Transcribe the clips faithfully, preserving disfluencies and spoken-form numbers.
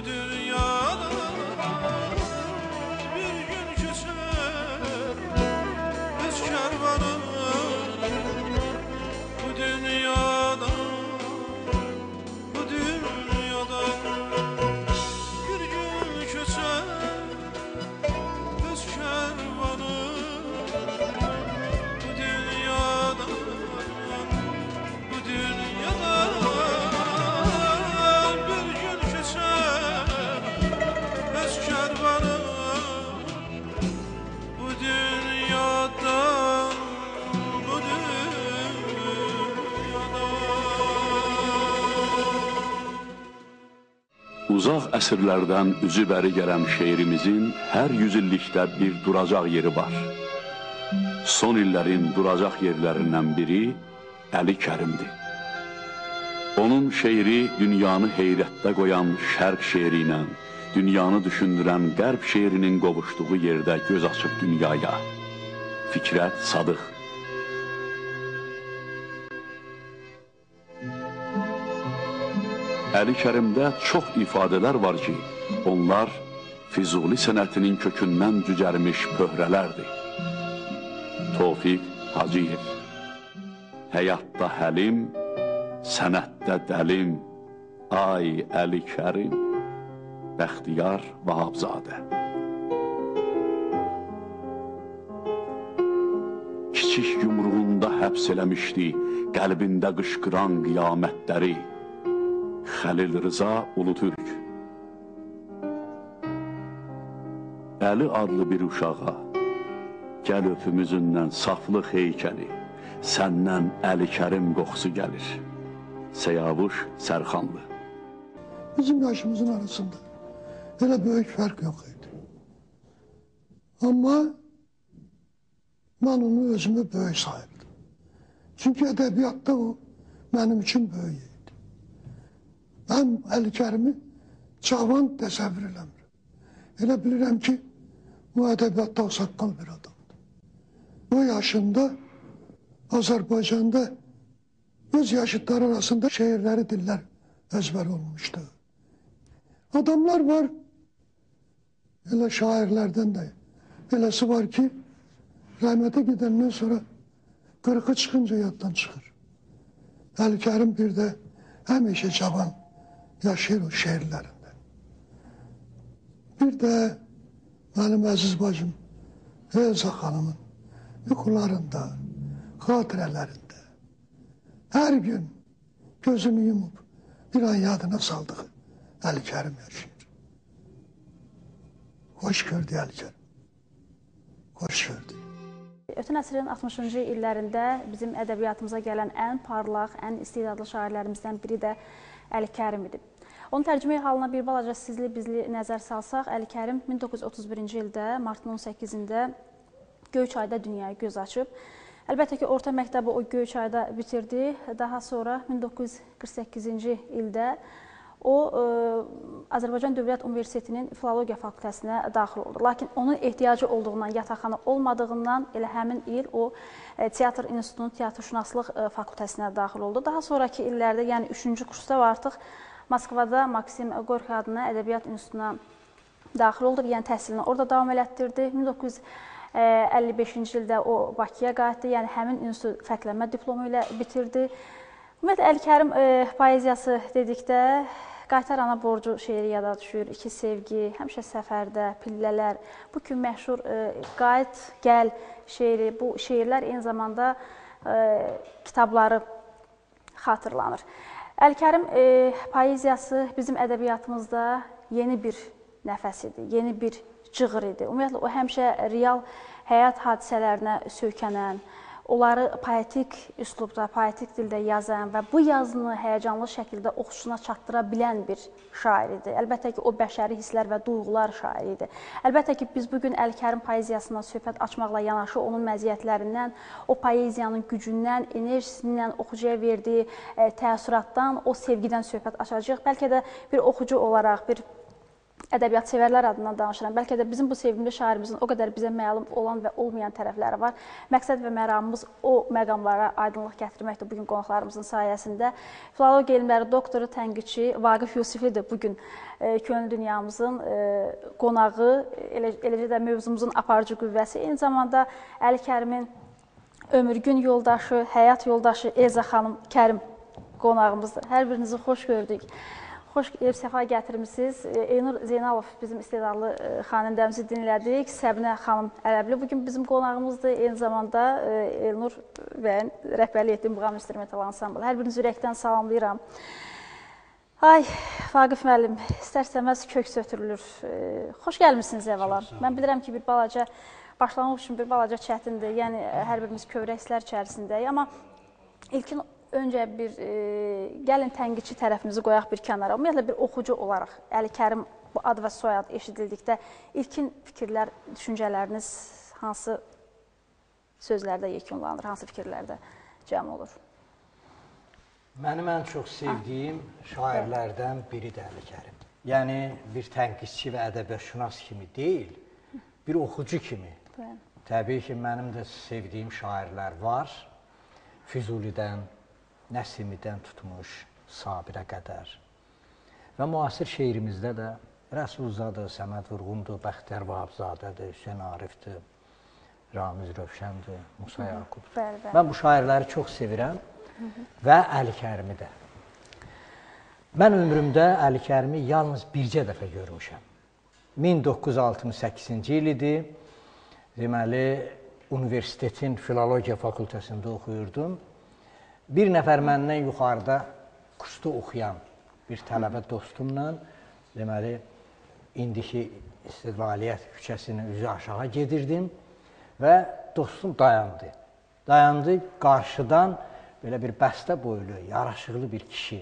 Uzaq əsrlərdən üzü bəri gələn şeirimizin hər yüzillikdə bir duracaq yeri var. Son illərin duracaq yerlərindən biri Əli Kərimdir. Onun şeiri dünyanı heyrətdə qoyan şərq şeiri ilə, dünyanı düşündürən qərb şeirinin qovuşduğu yerdə göz açıb dünyaya. Fikrət Sadıq. Əli Kərimdə çox ifadələr var ki, onlar Füzuli sənətinin kökündən cücərmiş pöhrələrdir. Tofiq Hacıyev. Həyatda həlim, sənətdə dəlim, ay Əli Kərim, Bəxtiyar Vahabzadə. Kiçik yumruğunda həbs eləmişdi, qəlbində qışqıran qiyamətləri, Xəlil Rıza Ulutürk. Əli adlı bir uşağa, gəl öpümüzündən saflıq heykəli, səndən Əli Kərim qoxusu gəlir. Səyavuş Sərxanlı. Bizim yaşımızın arasında elə böyük fərq yox idi. Amma mən onu özümü böyük sayırdım. Çünki ədəbiyyatda o mənim üçün böyük idi. Mən Əli Kərimi cavan təsəvvür eləmirəm. Elə bilirəm ki, o ədəbiyyatda saqqal bir adamdır. O yaşında Azərbaycanda öz yaşıdları arasında şeirləri, dillər əzbər olmuşdu. Adamlar var, elə şairlərdən də eləsi var ki, rəhmətə gedəndən sonra qırxı çıxınca yaddan çıxır. Əli Kərim bir də həmişə cavan yaşayır o şeirlərində. Bir də mənim əziz bacım Elza xanımın yuxularında, xatirələrində hər gün gözünü yumub bir an yadına saldığı Əli Kərim yaşayır. Hoş gördü Əli Kərim. Hoş gördü. Ötən əsrin altmışıncı illərində bizim ədəbiyyatımıza gələn ən parlaq, ən istedadlı şairlərimizdən biri də Əli Kərim idi. Onun tərcümə halına bir balaca sizli bizli nəzər salsaq, Əli Kərim min doqquz yüz otuz birinci ildə martın on səkkizində Göyçayda dünyaya göz açıb. Əlbəttə ki, orta məktəbi o Göyçayda bitirdi. Daha sonra min doqquz yüz qırx səkkizinci ildə o Azərbaycan Dövlət Universitetinin Filologiya fakültəsinə daxil oldu. Lakin onun ehtiyacı olduğundan, yataqxana olmadığından elə həmin il o Teatr İnstitutunun Teatrşünaslıq fakültəsinə daxil oldu. Daha sonraki illərdə, yəni üçüncü kursda artıq Moskvada Maksim Gorki adına Ədəbiyyat İnstitutuna daxil oldu, yəni təhsilini orada davam elətdirdi. min doqquz yüz əlli beşinci ildə o Bakıya qayıtdı, yəni həmin institut fərqlənmə diplomu ilə bitirdi. Ümumiyyətlə, Əli Kərim poeziyası dedikdə Qaytar ana borcu şeiri yada düşür, İki sevgi, həmişə səfərdə, pillələr, bu gün məşhur Qayıt, gəl şeiri, bu şeirlər eyni zamanda kitabları xatırlanır. Əli Kərim poeziyası bizim ədəbiyyatımızda yeni bir nəfəs idi, yeni bir cığır idi. Ümumiyyətlə, o həmişə real həyat hadisələrinə söykənən, onları poetik üslubda, poetik dildə yazan və bu yazını həyəcanlı şəkildə oxucusuna çatdıra bilən bir şair idi. Əlbəttə ki, o bəşəri hisslər və duyğular şairi idi. Əlbəttə ki, biz bugün Əli Kərim poeziyasından söhbət açmaqla yanaşı onun məziyyətlərindən, o poeziyanın gücündən, enerjisindən, oxucuya verdiyi təəssüratdan, o sevgidən söhbət açacağıq. Bəlkə də bir oxucu olaraq, bir ədəbiyyat sevərlər adından danışıram. Bəlkə də bizim bu sevimli şairimizin o qədər bizə məlum olan və olmayan tərəfləri var. Məqsəd və məramımız o məqamlara aydınlıq gətirməkdir bugün qonaqlarımızın sayəsində. Filologiya elmləri doktoru, tənqidçi Vaqif Yusifidir bugün könül dünyamızın qonağı, eləcə də mövzumuzun aparıcı qüvvəsi. Eyni zamanda Əli Kərimin ömürgün yoldaşı, həyat yoldaşı Elza xanım Kərim qonağımızdır. Hər birinizi xoş gördük. Xoş ev səfa gətirmişsiniz. Eynur Zeynalov bizim istedadlı xanəndəmizi dinlədik. Səbinə xanım Ərəbli bugün bizim qonağımızdır. Eyni zamanda Eynur bəyin rəhbərlik etdiyi muğam instrumental ansambl. Hər birinizi ürəkdən salamlayıram. Ay, Vaqif müəllim, istər-istəməz köks ötürülür. Xoş gəlmişsiniz əvvəla. Mən bilirəm ki, bir balaca, başlamaq üçün bir balaca çətindir. Yəni, hər birimiz kövrəklər içərisindəyik. Amma ilkin öncə bir, e, gəlin tənqidçi tərəfimizi qoyaq bir kənara. Ümumiyyətlə bir oxucu olaraq Əli Kərim bu ad və soyad eşidildikdə ilkin fikirlər, düşüncələriniz hansı sözlərdə yekunlanır, hansı fikirlərdə cəm olur? Mənim ən çox sevdiyim şairlərdən biri də Əli Kərim. Yəni, bir tənqidçi və ədəbiyyatşünas kimi deyil, bir oxucu kimi. Bəli. Təbii ki, mənim də sevdiyim şairlər var. Füzulidən, Nəsimidən tutmuş Sabirə qədər. Və müasir şeirimizdə də Rəsulzadır, Səməd Vurğundur, Bəxtiyar Vahabzadədir, Hüseyn Arifdir, Ramiz Rövşəndir, Musa Yaqubdur. Mən bu şairləri çox sevirəm və Əli Kərimi də. Mən ömrümdə Əli Kərimi yalnız bircə dəfə görmüşəm. min doqquz yüz altmış səkkizinci il idi. Deməli, universitetin filologiya fakültəsində oxuyurdum. Bir nəfər məndən yuxarıda kursda oxuyan bir tələbə dostumla, deməli, indiki İstiqlaliyyət küçəsinin üzü aşağı gedirdim və dostum dayandı. Dayandı, qarşıdan belə bir bəstə boylu, yaraşıqlı bir kişi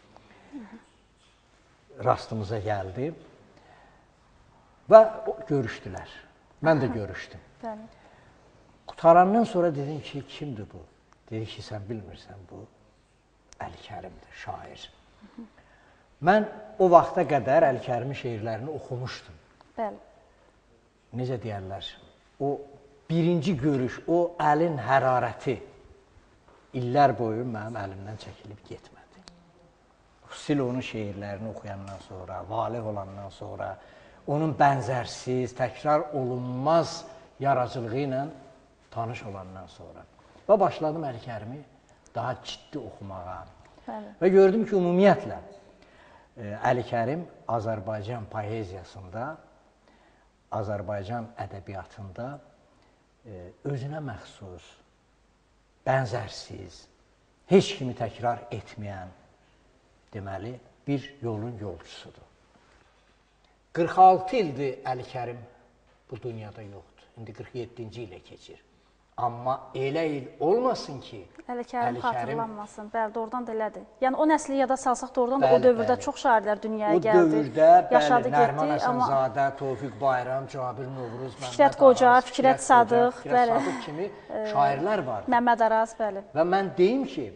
rastımıza gəldi və görüşdülər. Mən də görüşdüm. Qutarandan sonra dedim ki, kimdir bu? Dedi ki, sən bilmirsən, bu Əli Kərimdir, şair. Mən o vaxta qədər Əli Kərimin şeirlərini oxumuşdum. Bəli. Necə deyərlər? O birinci görüş, o əlin hərarəti illər boyu mənim əlimdən çəkilib getmədi. Xüsusilə onun şeirlərini oxuyandan sonra, valih olandan sonra, onun bənzərsiz, təkrar olunmaz yaradıcılığı ilə tanış olandan sonra. Və başladım Əli Kərimi daha ciddi oxumağa. Bəli. Və gördüm ki, ümumiyyətlə, Əli Kərim Azərbaycan poeziyasında, Azərbaycan ədəbiyyatında özünə məxsus, bənzərsiz, heç kimi təkrar etməyən, deməli, bir yolun yolcusudur. qırx altı ildir Əli Kərim bu dünyada yoxdur. İndi qırx yeddinci ilə keçir. Amma elə il olmasın ki, Əli Kərim xatırlanmasın. Bəli, doğrudan da elədir. Yəni, o nəsli yada salsaq doğrudan da o dövrdə çox şairlər dünyaya gəldi. O dövrdə, bəli, Nərman Əsənzadə, Tofiq Bayram, Cabir Novruz, Fikrət Qoca, Fikrət Sadıq, Fikrət Sadıq kimi şairlər var. Məmməd Araz, bəli. Və mən deyim ki,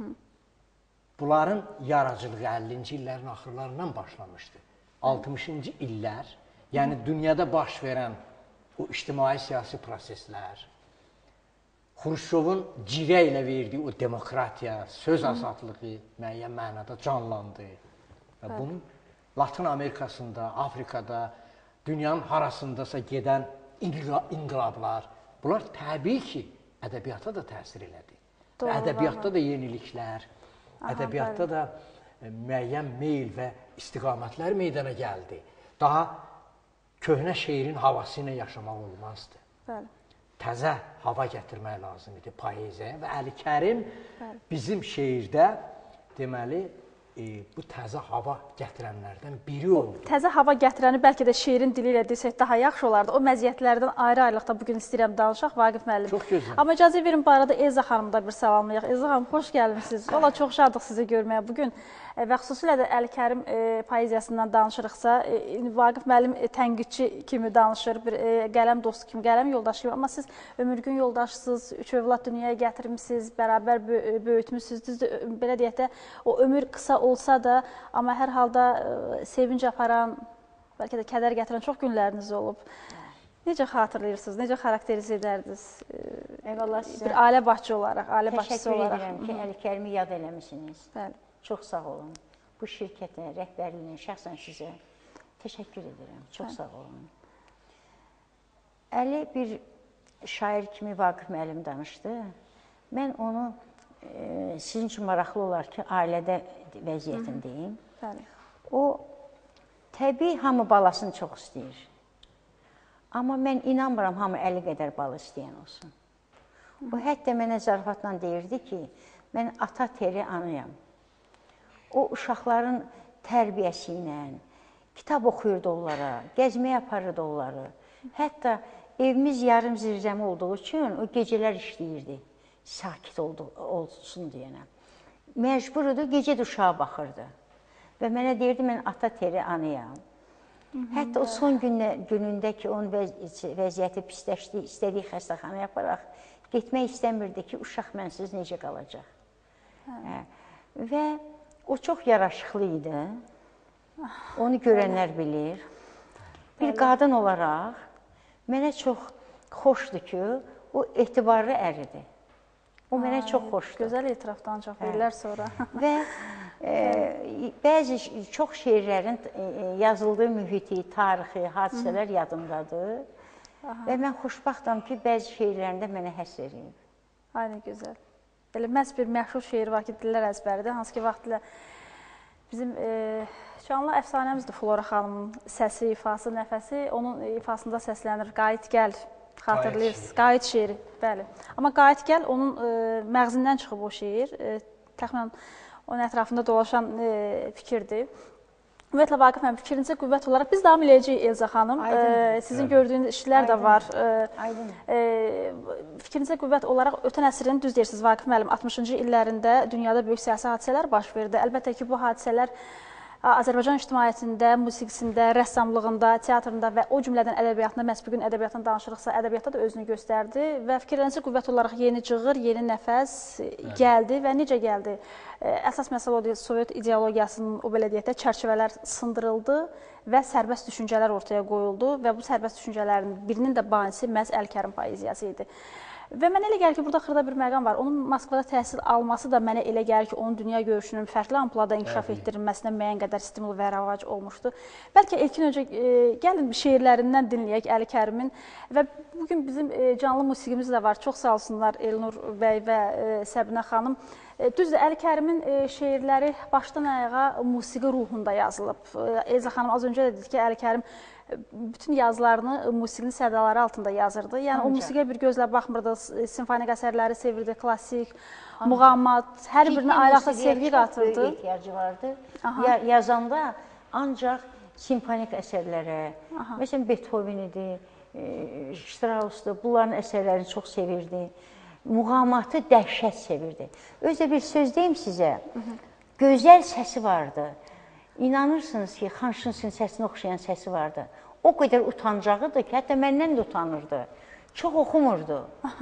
bunların yaradıcılığı əllinci illərin axırlarından başlamışdı. altmışıncı illər, yəni dünyada baş verən o ictimai-siyasi proseslər, Xruşovun cirə ilə verdiyi o demokratiya, söz azadlığı müəyyən mənada canlandı. Və bunun Latın Amerikasında, Afrikada, dünyanın harasındasa gedən inqilablar, bunlar təbii ki, ədəbiyyata da təsir elədi. Ədəbiyyatda da yeniliklər, ədəbiyyatda da müəyyən meyl və istiqamətlər meydana gəldi. Daha köhnə şeirin havası ilə yaşamaq olmazdı. Bəli. Təzə hava gətirmək lazım idi poeziyaya və Əli Kərim bizim şeirdə deməli e, bu təzə hava gətirənlərdən biri oldu. Təzə hava gətirəni bəlkə də şeirin dili ilə desək daha yaxşı olardı. O məziyyətlərdən ayrı-ayrılıqda bugün istəyirəm danışaq Vaqif müəllim. Çox gözəl. Amma icazə verin bu arada Elza xanımı da bir salamlayaq. Elza xanım, xoş gəlmişsiniz. Valla çox şadıq sizi görməyə bugün. Və xüsusilə də Əli Kərim e, poeziyasından danışırıqsa, e, Vaqif müəllim e, tənqidçi kimi danışır, bir e, qələm dostu kimi, qələm yoldaşı kimi. Amma siz ömürgün yoldaşsınız, üç övlad dünyaya gətirmişsiniz, bərabər böyütmüşsünüz. Düzdür, belə deyək də, o ömür qısa olsa da, amma hər halda e, sevinc aparan, bəlkə də kədər gətirən çox günləriniz olub. Necə xatırlayırsınız, necə xarakterizə edərdiniz? Eyvallah sizə. Bir ailə başçı olaraq, ailə başçısı olaraq. Təşəkkür edirəm ki, Əli Kərimi yad eləmişsiniz. Bəli. Çox sağ olun. Bu şirkətə, rəhbərliyinə, şəxsən sizə təşəkkür edirəm. Çox sağ olun. Əli bir şair kimi Vaqif müəllim danışdı. Mən onu e, sizin üçün maraqlı olar ki, ailədə vəziyyətini deyim. Bəli. O, təbii hamı balasını çox istəyir. Amma mən inanmıram hamı Əli qədər balı istəyən olsun. O, hətta mənə zarafatla deyirdi ki, mən ata teri anıyam. O, uşaqların tərbiyəsi ilə, kitab oxuyurdu onlara, gəzməyə aparırdı onları. Hətta evimiz yarım zirzəmi olduğu üçün o gecələr işləyirdi, sakit oldu, olsun deyənə. Məcburudur, gecə də uşağa baxırdı. Və mənə deyirdi, mən ata teri anıyam. Hətta o son günündə ki, onun vəziyyəti pisləşdi, istədiyi xəstəxanaya aparaq, getmək istəmirdi ki, uşaq mənsiz necə qalacaq. Və o çox yaraşıqlı idi, onu görənlər bilir. Bir qadın olaraq mənə çox xoşdur ki, o etibarlı əridir. O mənə çox xoşdur. Gözəl etirafdan çox illər sonra. Və e, bəzi çox şeirlərin e, yazıldığı mühiti, tarixi, hadisələr yadımdadır. Aha. Və mən xoşbaxtam ki, bəzi şeirlərində mənə həss edib. Aynen gözəl. Belə məhz bir məşhur şeir var ki, dillər əzbəridir. Hansı ki, vaxtilə bizim e, canlı əfsanəmizdir Flora xanımın səsi, ifası, nəfəsi. Onun ifasında səslənir. Qayıt gəl. Xatırlayırsınız. Qayıt şeiri, bəli. Amma Qayıt gəl onun e, məğzindən çıxıb o şeir. E, təxminən onun ətrafında dolaşan e, fikirdir. Ümumiyyətlə Vaqif mənim fikrincə qüvvət olaraq biz davam eləyəcəyik Elza xanım. E, sizin gördüyünüz işlər də var. E, e, fikrincə qüvvət olaraq ötən əsrin, düz deyirsiniz Vaqif müəllim, altmışıncı illərində dünyada böyük siyasi hadisələr baş verdi. Əlbəttə ki, bu hadisələr Azərbaycan ictimaiyyətində, musiqisində, rəssamlığında, teatrında və o cümlədən ədəbiyyatında, məhz bugün ədəbiyyatdan danışırıqsa, ədəbiyyatda da özünü göstərdi və fikirlərinizə qüvvət olaraq yeni cığır, yeni nəfəs gəldi və necə gəldi? Əsas məsələ odur, Sovet ideologiyasının, o belə deyək də, çərçivələr sındırıldı və sərbəst düşüncələr ortaya qoyuldu və bu sərbəst düşüncələrin birinin də banisi məhz Əli Kərim poeziyası idi. Və mənə elə gəlir ki, burada xırda bir məqam var. Onun Moskvada təhsil alması da mənə elə gəlir ki, onun dünya görüşünün fərqli amplada inkişaf etdirilməsinə müəyyən qədər stimul və rəvac olmuşdu. Bəlkə ilkin öncə e, gəlin şeirlərindən dinləyək Əli Kərimin və bugün bizim e, canlı musiqimiz də var. Çox sağ olsunlar Elnur bəy və e, Səbinə xanım. E, düzdür, Əli Kərimin e, şeirləri başdan ayağa musiqi ruhunda yazılıb. E, Elza xanım az öncə də dedi ki, Əli Kərim bütün yazılarını musiqinin sədaları altında yazırdı. Yəni Ancaq. O musiqiyə bir gözlə baxmırdı, simfonik əsərləri sevirdi, klassik, Ancaq. Muğamat, hər birinə ayrıqda sevgi qatırdı. Böyük ehtiyacı vardı. Ya, yazanda ancaq simfonik əsərlərə, Aha. məsələn Beethoven idi, e, Strauss'dur, bunların əsərlərini çox sevirdi. Muğamatı dəhşət sevirdi. Özdə bir söz deyim sizə, Hı -hı. gözəl səsi vardı. İnanırsınız ki, Xanşınsin səsini oxşayan səsi vardı. O qədər utancağıdır ki, hətta məndən də utanırdı. Çox oxumurdu.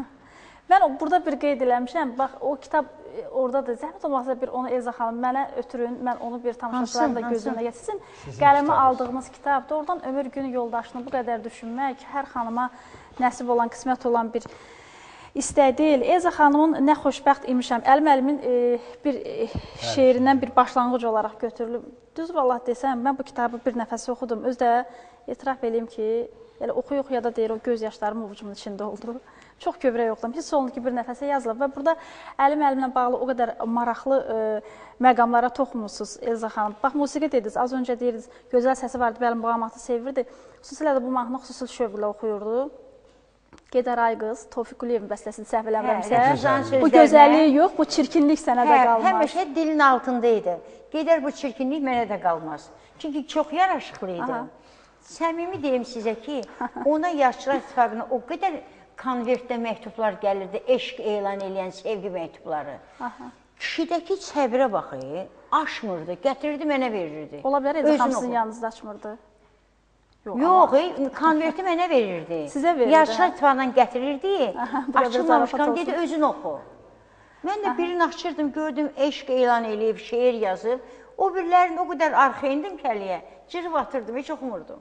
Mən burada bir qeyd eləmişəm. Bax, o kitab orada da zəhmət olmasa bir onu Elza xanım mənə ötürün. Mən onu bir tamaşaçıların da gözündə gətirsin. Qələmə aldığımız kitabdır. Oradan ömür günü yoldaşını bu qədər düşünmək, hər xanıma nəsib olan, qismət olan bir İstək deyil. Elza xanımın nə xoşbəxt imişəm. Əli müəllimin e, bir e, şeirindən bir başlanğıc olaraq götürülüb. Düz vallah desəm, mən bu kitabı bir nəfəsi oxudum. Özdə etiraf edeyim ki, elə oxuya-oxuya da deyir, o göz yaşlarım ovucumun içində oldu. Çox kövrək oxudum. Hiss olundu ki, bir nəfəsə yazılıb və burada Əli müəllimlə bağlı o qədər maraqlı e, məqamlara toxunursunuz Elza xanım. Bax, musiqi dediniz, az öncə deyirdiniz, gözəl səsi vardı, bəli, muğamatı sevirdi. Xüsusilə də bu mahnı xüsusi şövqlə oxuyurdu. Gedər ay qız, Tofiq Quliyevin bəstəsini səhv eləmirəmsə, bu gözəlliyi yox, bu çirkinlik sənə də qalmaz. Həmişə dilin altında idi. Gedər bu çirkinlik mənə də qalmaz. Çünki çox yaraşıqlı idi. Səmimi deyim sizə ki, ona Yaşlılar İttifaqına o qədər konvertdə məktublar gəlirdi, eşq elan edən sevgi məktubları. Kişidəki səbrə baxı, aşmırdı, gətirirdi, mənə verirdi. Ola bilər, Elza xanım sizin yanınızda açmırdı. Yox, Yox konverti mənə verirdi. Sizə verirdi. Yaşlar İttifaqından gətirirdi, açılmamışqan dedi, özün oxu. Mən də birini açırdım, gördüm, eşq elan eləyib, şeir yazıb. O birilərində o qədər arxa indim kəliyə, cırıb atırdım, heç oxumurdum.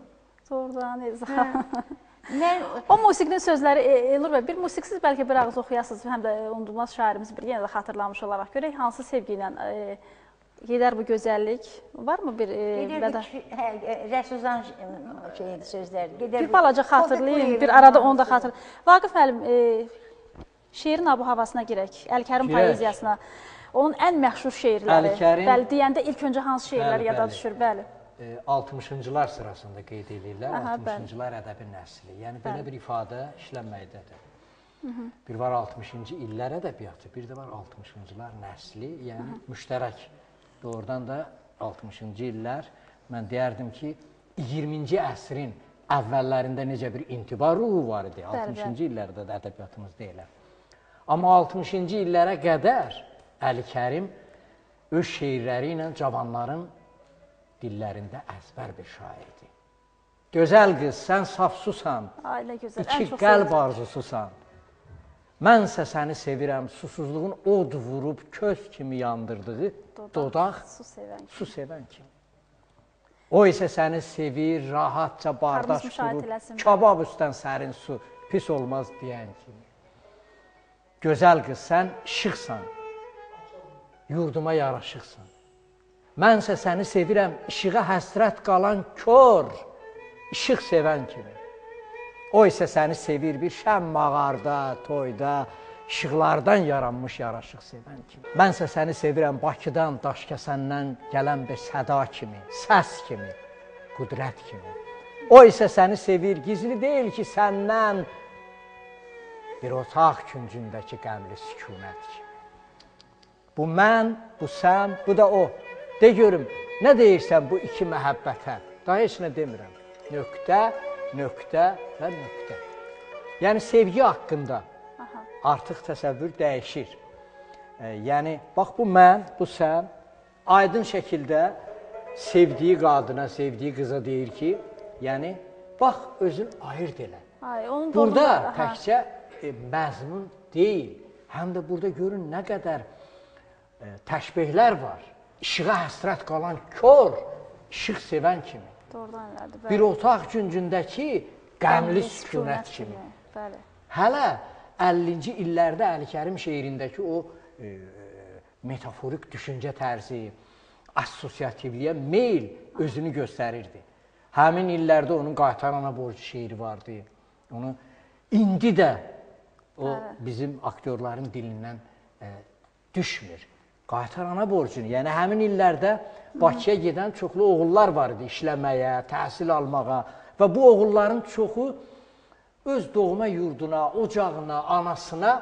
Doğrudan, Elzan. Mən O musiqinin sözləri, Elnur bəy, bir musiqisiz bəlkə bir ağız oxuyasınız, həm də unudulmaz şairimiz bir yenə də xatırlamış olaraq görək, hansı sevgi ilə e, gedər bu gözəllik? Varmı bir e, bədə? hə, Rəsulzan şeydi sözləri. Gedər Bir balaca xatırlayın, bir arada onu da xatırlayın. Vaqif müəllim, e, şeirin abu havasına girək, Əlkərim Girək. poeziyasına. Onun ən məşhur şeirləri. Əlkərim- Bəli, deyəndə ilk öncə hansı şeirlər Bəli, yada bəli. düşür? Bəli. E, altmışıncılar sırasında qeyd edirlər, Aha, altmışıncılar ədəbi nəsli. Yəni belə bir ifadə işlənməkdədir. Bir var altmışıncı illər ədəbiyyatı, bir də var altmışıncılar nəsli, yəni müştərək. Doğrudan da altmışıncı illər, mən deyərdim ki, iyirminci əsrin əvvəllərində necə bir intiba ruhu var idi, altmışıncı illərdə də ədəbiyyatımızda elə. Amma altmışıncı illərə qədər Əli Kərim öz şeirləri ilə cavanların dillərində əzbər bir şairdir. Gözəl qız, sən safsusan, Ay, nə gözəl. iki Ən çox qəlb sevdiyim. arzususan. Mənsə səni sevirəm, susuzluğun od vurub köz kimi yandırdığı dodaq, Su sevən. su sevən kimi. O isə səni sevir, rahatca bardaş Qarımız müşahidə qurub, eləsin. kabab üstdən sərin su, pis olmaz deyən kimi. Gözəl qız, sən işıqsan, yurduma yaraşıqsan. Mənsə səni sevirəm, işığa həsrət qalan kör, işıq sevən kimi. O isə səni sevir bir şəm mağarda, toyda, işıqlardan yaranmış yaraşıq sevən kimi. Mənsə səni sevirəm Bakıdan, Daşkəsəndən gələn bir səda kimi, səs kimi, qüdrət kimi. O isə səni sevir, gizli deyil ki, səndən bir otaq küncündəki qəmli sükunət kimi. Bu mən, bu sən, bu da o. De görüm, nə deyirsən bu iki məhəbbətə? Daha heç nə demirəm. Nöqtə, nöqtə və nöqtə. Yəni, sevgi haqqında artıq təsəvvür dəyişir. E, yəni, bax, bu mən, bu sən, aydın şəkildə sevdiyi qadına, sevdiyi qıza deyir ki, yəni, bax, özün ayırt elə. Ay, onun Burada doğru- təkcə e, məzmun deyil, həm də burada görün nə qədər e, təşbihlər var. İşığa həsrət qalan kör, işıq sevən kimi. Doğrudan elədi. bəli. Bir otaq küncündəki qəmli sükunət kimi. Bəli. Hələ əllinci illərdə Əli Kərim şeirindəki o e, metaforik düşüncə tərzi, assosiativliyə meyl özünü göstərirdi. Həmin illərdə onun Qaytar ana borcu şeiri vardı. Onu indi də o bizim aktyorların dilindən e, düşmür. Qaytar ana borcunu, yəni həmin illərdə Bakıya gedən çoxlu oğullar var idi işləməyə, təhsil almağa və bu oğulların çoxu öz doğma yurduna, ocağına, anasına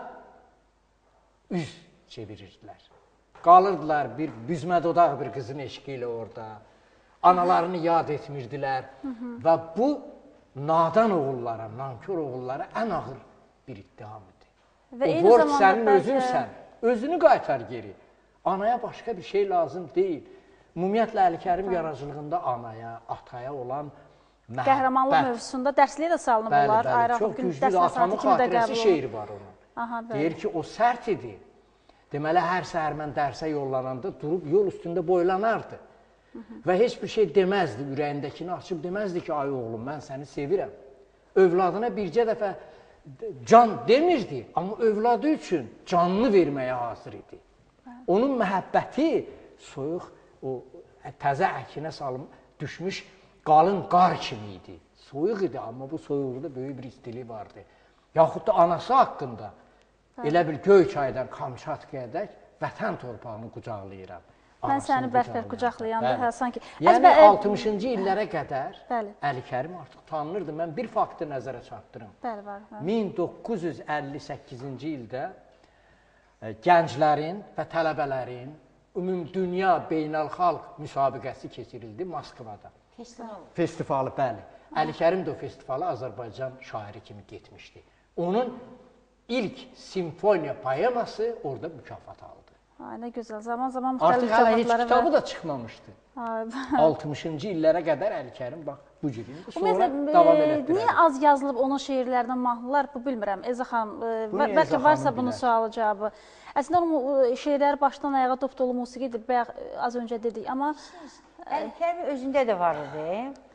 üz çevirirdilər. Qalırdılar bir büzmə dodaq bir qızın eşqi ilə orada, analarını yad etmirdilər və bu nadan oğullara, nankör oğullara ən ağır bir ittiham idi. Və O eyni borc zamanda sənin bəlkə- özünsən, özünü qaytar geri. Anaya başqa bir şey lazım deyil. Ümumiyyətlə, Əli Kərim yaradıcılığında anaya, ataya olan məhəbbət. Qəhrəmanlıq mövzusunda dərsliyə də salınıb Bəli, olar. bəli, Ayrı çox gün güclü dərs də atamın nəsihəti kimi də xatirəsi qəbul olunur. şeiri var onun. Aha, bəli. Deyir ki, o sərt idi. Deməli, hər səhər mən dərsə yollananda durub yol üstündə boylanardı. Və heç bir şey deməzdi, ürəyindəkini açıb deməzdi ki, ay oğlum, mən səni sevirəm. Övladına bircə dəfə can demirdi, amma övladı üçün canını verməyə hazır idi. Onun məhəbbəti soyuq, o təzə əkinə salım, düşmüş qalın qar kimi idi. Soyuq idi, amma bu soyuqluda böyük bir istiliyi vardı. Yaxud da anası haqqında elə bir Göyçaydan Kamçatkaya vətən torpağını qucaqlayıram. Mən səni bərk-bərk qucaqlayanda, hə, sanki... Yəni, Əzbə- altmışıncı illərə qədər Bəli. Əli Kərim artıq tanınırdı. Mən bir faktı nəzərə çarpdırım. Bəli, var. var. min doqquz yüz əlli səkkizinci ildə e, gənclərin və tələbələrin ümumdünya beynəlxalq müsabiqəsi keçirildi Moskvada. Festival. Festivalı, bəli. Əli Kərim də o festivalı Azərbaycan şairi kimi getmişdi. Onun ilk simfoniya poeması orada mükafat aldı. Ay, nə gözəl. Zaman-zaman Artıq müxtəlif hələ heç cavablara kitabı da çıxmamışdı. Ay, altmışıncı illərə qədər Əli Kərim bax bu cüründə sonra Ümumiyyətlə, davam e, elətdirər. niyə az yazılıb onun şeirlərindən mahnılar, bu bilmirəm. Eza xanım, e, Bunu bə- Eza bəlkə xanım varsa bunun bilər. sualı cavabı. Əslində onun e, şeirləri başdan ayağa dop-dolu musiqidir, bayaq e, az öncə dedik, amma Əli Kərim özündə də var idi.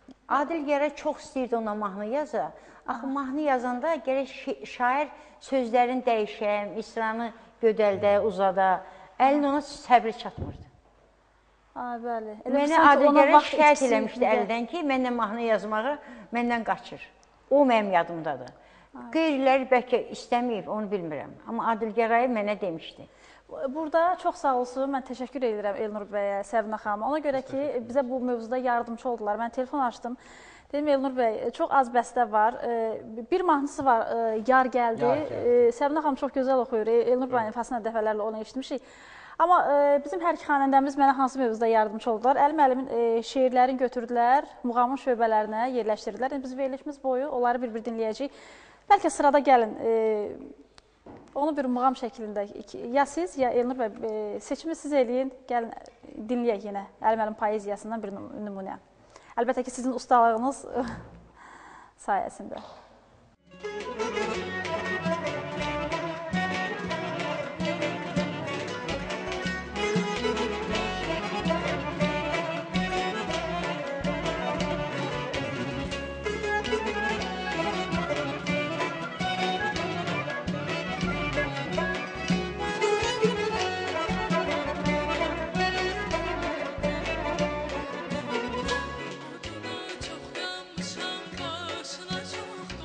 Adil Gəray çox istəyirdi ona mahnı yaza. Axı mahnı yazanda gərək şair sözlərini dəyişə, misranı gödəldə, uzada. Əlin ona səbri çatmırdı. Ay, bəli. Mənə Adil Gəray şikayət eləmişdi əldən ki, məndən mahnı yazmağı məndən qaçır. O mənim yadımdadır. Qeyriləri bəlkə istəməyib, onu bilmirəm. Amma Adil Gəray mənə demişdi. Burada çox sağ olsun, mən təşəkkür edirəm Elnur bəyə, Səbinə xanıma. Ona görə ki, bizə bu mövzuda yardımcı oldular. Mən telefon açdım. Dedim, Elnur bəy, çox az bəstə var. Bir mahnısı var, Yar gəldi. Səbinə xanım çox gözəl oxuyur. Elnur bəyin ifasına dəfələrlə onu eşitmişik. Amma bizim hər iki xanəndəmiz mənə hansı mövzuda yardımcı oldular? Əlim-əlimin şeirlərini götürdülər, muğamın şöbələrinə yerləşdirdilər. Biz verilişimiz boyu onları bir-bir dinləyəcəyik. Bəlkə sırada gəlin, onu bir muğam şəklində, ya siz, ya Elnur bəy, seçimi siz eləyin, gəlin dinləyək yenə Əlim-əlim poeziyasından bir nümunə. Əlbəttə ki, sizin ustalığınız sayəsində. Çok yanmışam, başına çok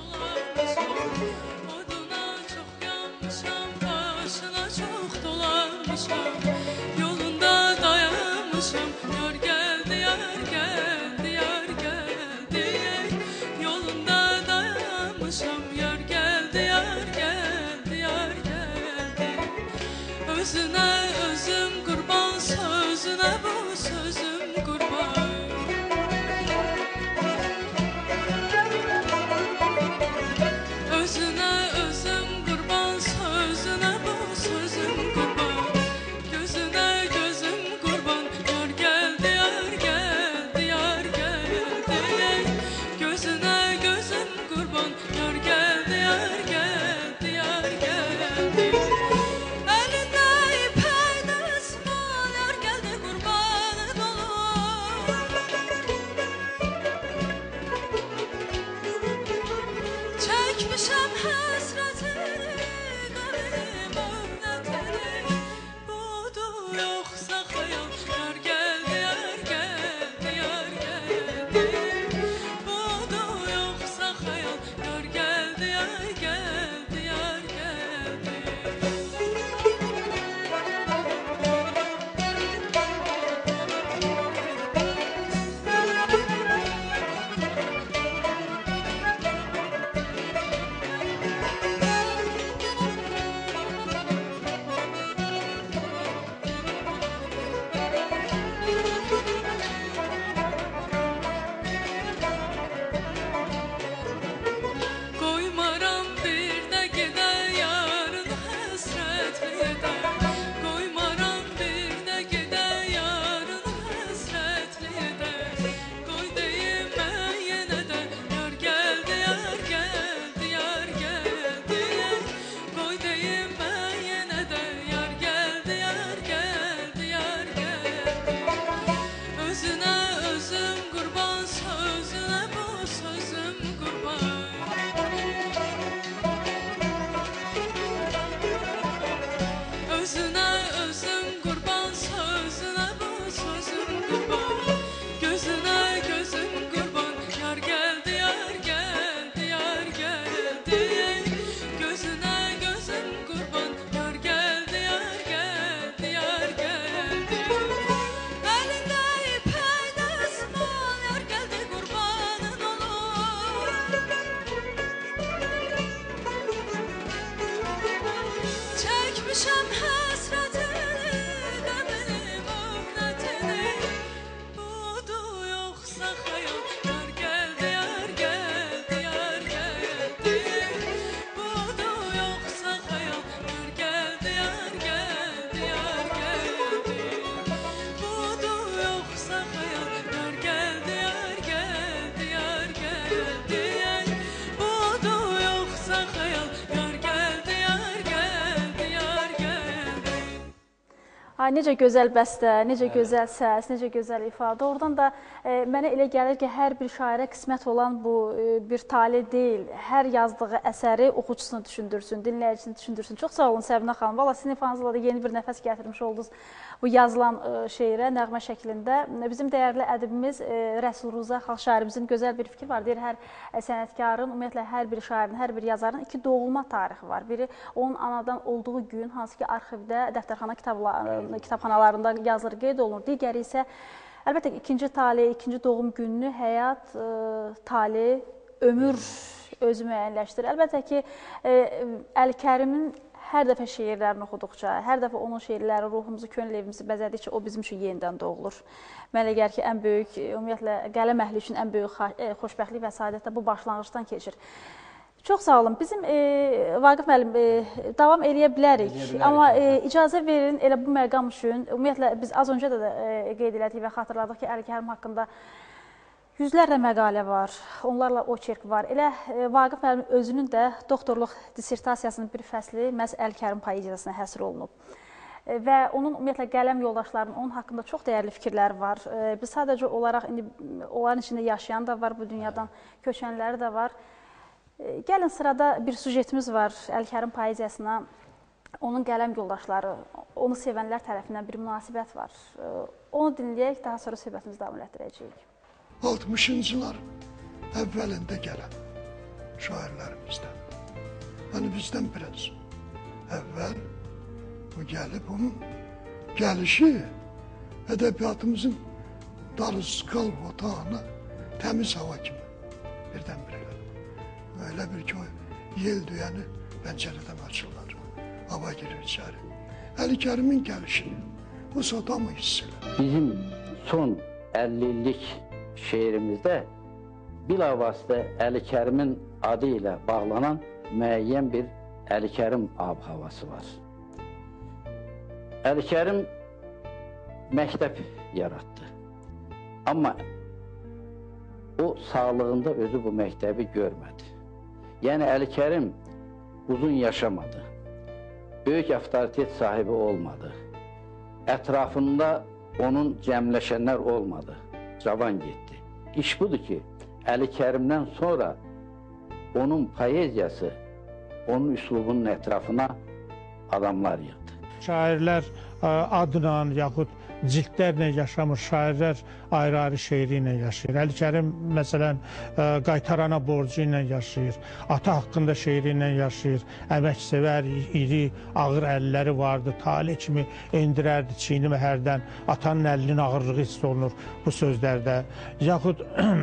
Ay, necə gözəl bəstə, necə evet. gözəl səs, necə gözəl ifadə. Oradan da e, mənə elə gəlir ki, hər bir şairə qismət olan bu e, bir tale deyil. Hər yazdığı əsəri oxucusunu düşündürsün, dinləyicisini düşündürsün. Çox sağ olun Səbinə xanım. Valla sizin ifanızla da yeni bir nəfəs gətirmiş oldunuz bu yazılan e, şeirə, nəğmə şəklində. Bizim dəyərli ədibimiz e, Rəsul Ruza xalq şairimizin gözəl bir fikri var. Deyir, hər e, sənətkarın, ümumiyyətlə hər bir şairin, hər bir yazarın iki doğulma tarixi var. Biri onun anadan olduğu gün, hansı ki arxivdə, dəftərxana kitabları, kitabxanalarında yazılır, qeyd olunur. Digəri isə əlbəttə ikinci tali, ikinci doğum gününü həyat, e, tali, ömür özü müəyyənləşdirir. Əlbəttə ki, e, Əli-Kərimin hər dəfə şeirlərini oxuduqca, hər dəfə onun şeirləri ruhumuzu, könül evimizi bəzədikcə o bizim üçün yenidən doğulur. Mənə elə gəlir ki, ən böyük, ümumiyyətlə qələm əhli üçün ən böyük xoşbəxtlik və saadət də bu başlanğıcdan keçir. Çox sağ olun. Bizim e, Vaqif müəllim e, davam eləyə bilərik. Eləyə bilərik. Amma e, icazə verin elə bu məqam üçün. Ümumiyyətlə biz az öncə də, də e, qeyd elədik və xatırladıq ki, Əli-Kərim haqqında yüzlərlə məqalə var. Onlarla oçerk var. Elə e, Vaqif müəllim özünün də doktorluq dissertasiyasının bir fəsli məhz Əli-Kərim poeziyasına həsr olunub. E, və onun ümumiyyətlə qələm yoldaşlarının onun haqqında çox dəyərli fikirləri var. E, biz sadəcə olaraq indi onların içində yaşayan da var, bu dünyadan köçənləri də var. Gəlin, sırada bir sujetimiz var Əli-Kərim poeziyasına. Onun qələm yoldaşları, onu sevənlər tərəfindən bir münasibət var. Onu dinləyək, daha sonra söhbətimizi davam etdirəcəyik. altmışıncıların əvvəlində gələn şairlərimizdən, yəni bizdən biraz əvvəl bu gəlib, onun gəlişi ədəbiyyatımızın darısqal otağına təmiz hava kimi birdən-birə. Öyle bir ki, yel düyəni pəncərədən açırlar, hava girir içəri. Əli-Kərimin gəlişini bu sada mı hiss edir? Bizim son əlli illik şeirimizdə bilavasitə Əli-Kərimin adı ilə bağlanan müəyyən bir Əli-Kərim ab-havası var. Əli-Kərim məktəb yaratdı. Amma o sağlığında özü bu məktəbi görmədi. Yəni Əli-Kərim uzun yaşamadı, böyük avtoritet sahibi olmadı, ətrafında onun cəmləşənlər olmadı, cavan getdi. İş budur ki, Əli-Kərimdən sonra onun poeziyası, onun üslubunun ətrafına adamlar yığdı. Şairlər adla yaxud cildlərlə yaşamır, şairlər ayrı-ayrı şeiri ilə yaşayır. Əli-Kərim, məsələn, qaytarana borcu ilə yaşayır, ata haqqında şeiri ilə yaşayır, əməksevər, iri, ağır əlləri vardı, tale kimi endirərdi çiynimi hərdən, atanın əlinin ağırlığı hiss olunur bu sözlərdə. Yaxud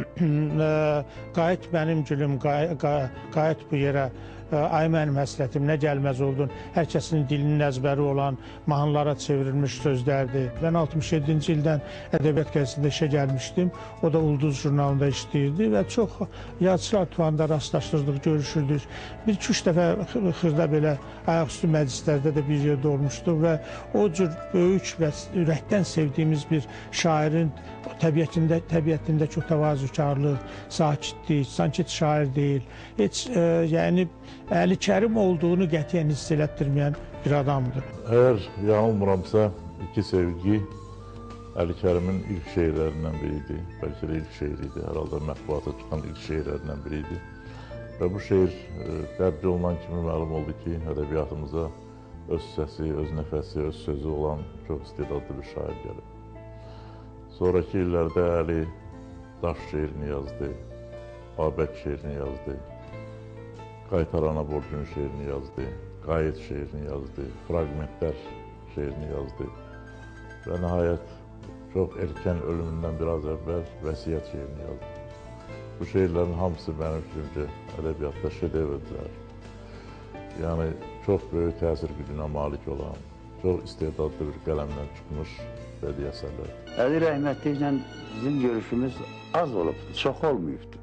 qayıt mənim gülüm, qayıt bu yerə, ay mənim həsrətim, nə gəlməz oldun, hər kəsin dilinin əzbəri olan mahnılara çevrilmiş sözlərdir. Mən altmış yeddinci ildən Ədəbiyyat qəzetində işə gəlmişdim, o da Ulduz jurnalında işləyirdi və çox yazıçılar tuvanda rastlaşdırdıq, görüşürdük. Bir-iki üç dəfə xırda belə ayaqüstü məclislərdə də bir yerdə olmuşduq və o cür böyük və ürəkdən sevdiyimiz bir şairin təbiətində, təbiətindəki o təvazükarlıq, sakitlik, sanki heç şair deyil, heç e, yəni Əli-Kərim olduğunu qətiyyən hiss elətdirməyən bir adamdır. Əgər yanılmıramsa, iki sevgi Əli-Kərimin ilk şeirlərindən biriydi. Bəlkə də ilk şeiriydi, hər halda mətbuata çıxan ilk şeirlərindən biriydi. Və bu şeir dərc olunan kimi məlum oldu ki, ədəbiyyatımıza öz səsi, öz nəfəsi, öz sözü olan çox istedadlı bir şair gəlib. Sonraki illərdə Əli Daş şeirini yazdı, Babək şeirini yazdı, Qaytarana borcun şeirini yazdı, Qayıt şeirini yazdı, Fragmentlər şeirini yazdı və nəhayət çox erkən ölümündən biraz əvvəl Vəsiyyət şeirini yazdı. Bu şeirlərin hamısı mənim fikrimcə ədəbiyyatda şedevrdirlər. Yəni, çox böyük təsir gücünə malik olan, çox istedadlı bir qələmdən çıxmış bədii əsərlər. Əli rəhmətli ilə bizim görüşümüz az olubdur, çox olmayıbdır.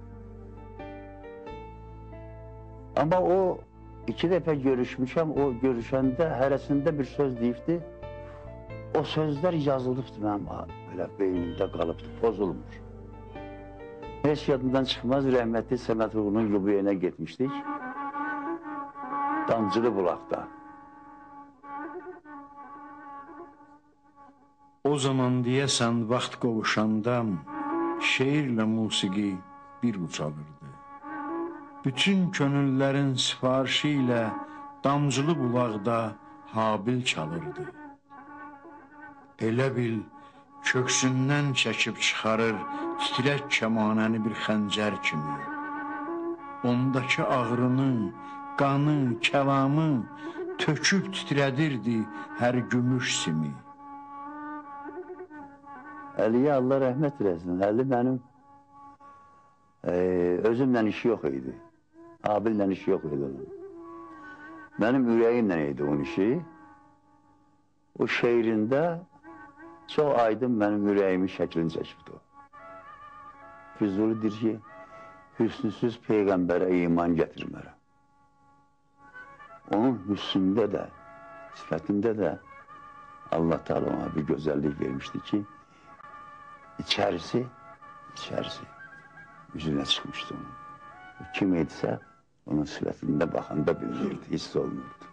Amma o iki dəfə görüşmüşəm, o görüşəndə hərəsində bir söz deyibdi. O sözlər yazılıbdır mənim belə beynimdə qalıbdır, pozulmur. Heç yadımdan çıxmaz, rəhmətli Səməd Vurğunun yubileyinə getmişdik. Damcılı Bulaqda. O zaman deyəsən vaxt qovuşanda şeirlə musiqi bir ucalırdı. Bütün könüllərin sifarişi ilə damcılı bulaqda Habil çalırdı. Elə bil köksündən çəkib çıxarır titrək kəmanəni bir xəncər kimi. Ondakı ağrını, qanı, kəlamı töküb titrədirdi hər gümüş simi. Əliyə Allah rəhmət eləsin. Əli mənim e, özümlə işi yox idi. Abillə işi yox idi onun. Mənim ürəyimlə idi onun işi. O şeirində çox aydın mənim ürəyimin şəklini çəkibdi o. Füzuli deyir ki, hüsnüsüz Peyğəmbərə iman gətirmərəm. Onun hüsnündə də, sifətində də Allah Teala ona bir gözəllik vermişdi ki, içərisi, içərisi üzünə çıxmışdı onun. O kim edirsə, onun sifətində baxanda bilinirdi, hiss olunurdu.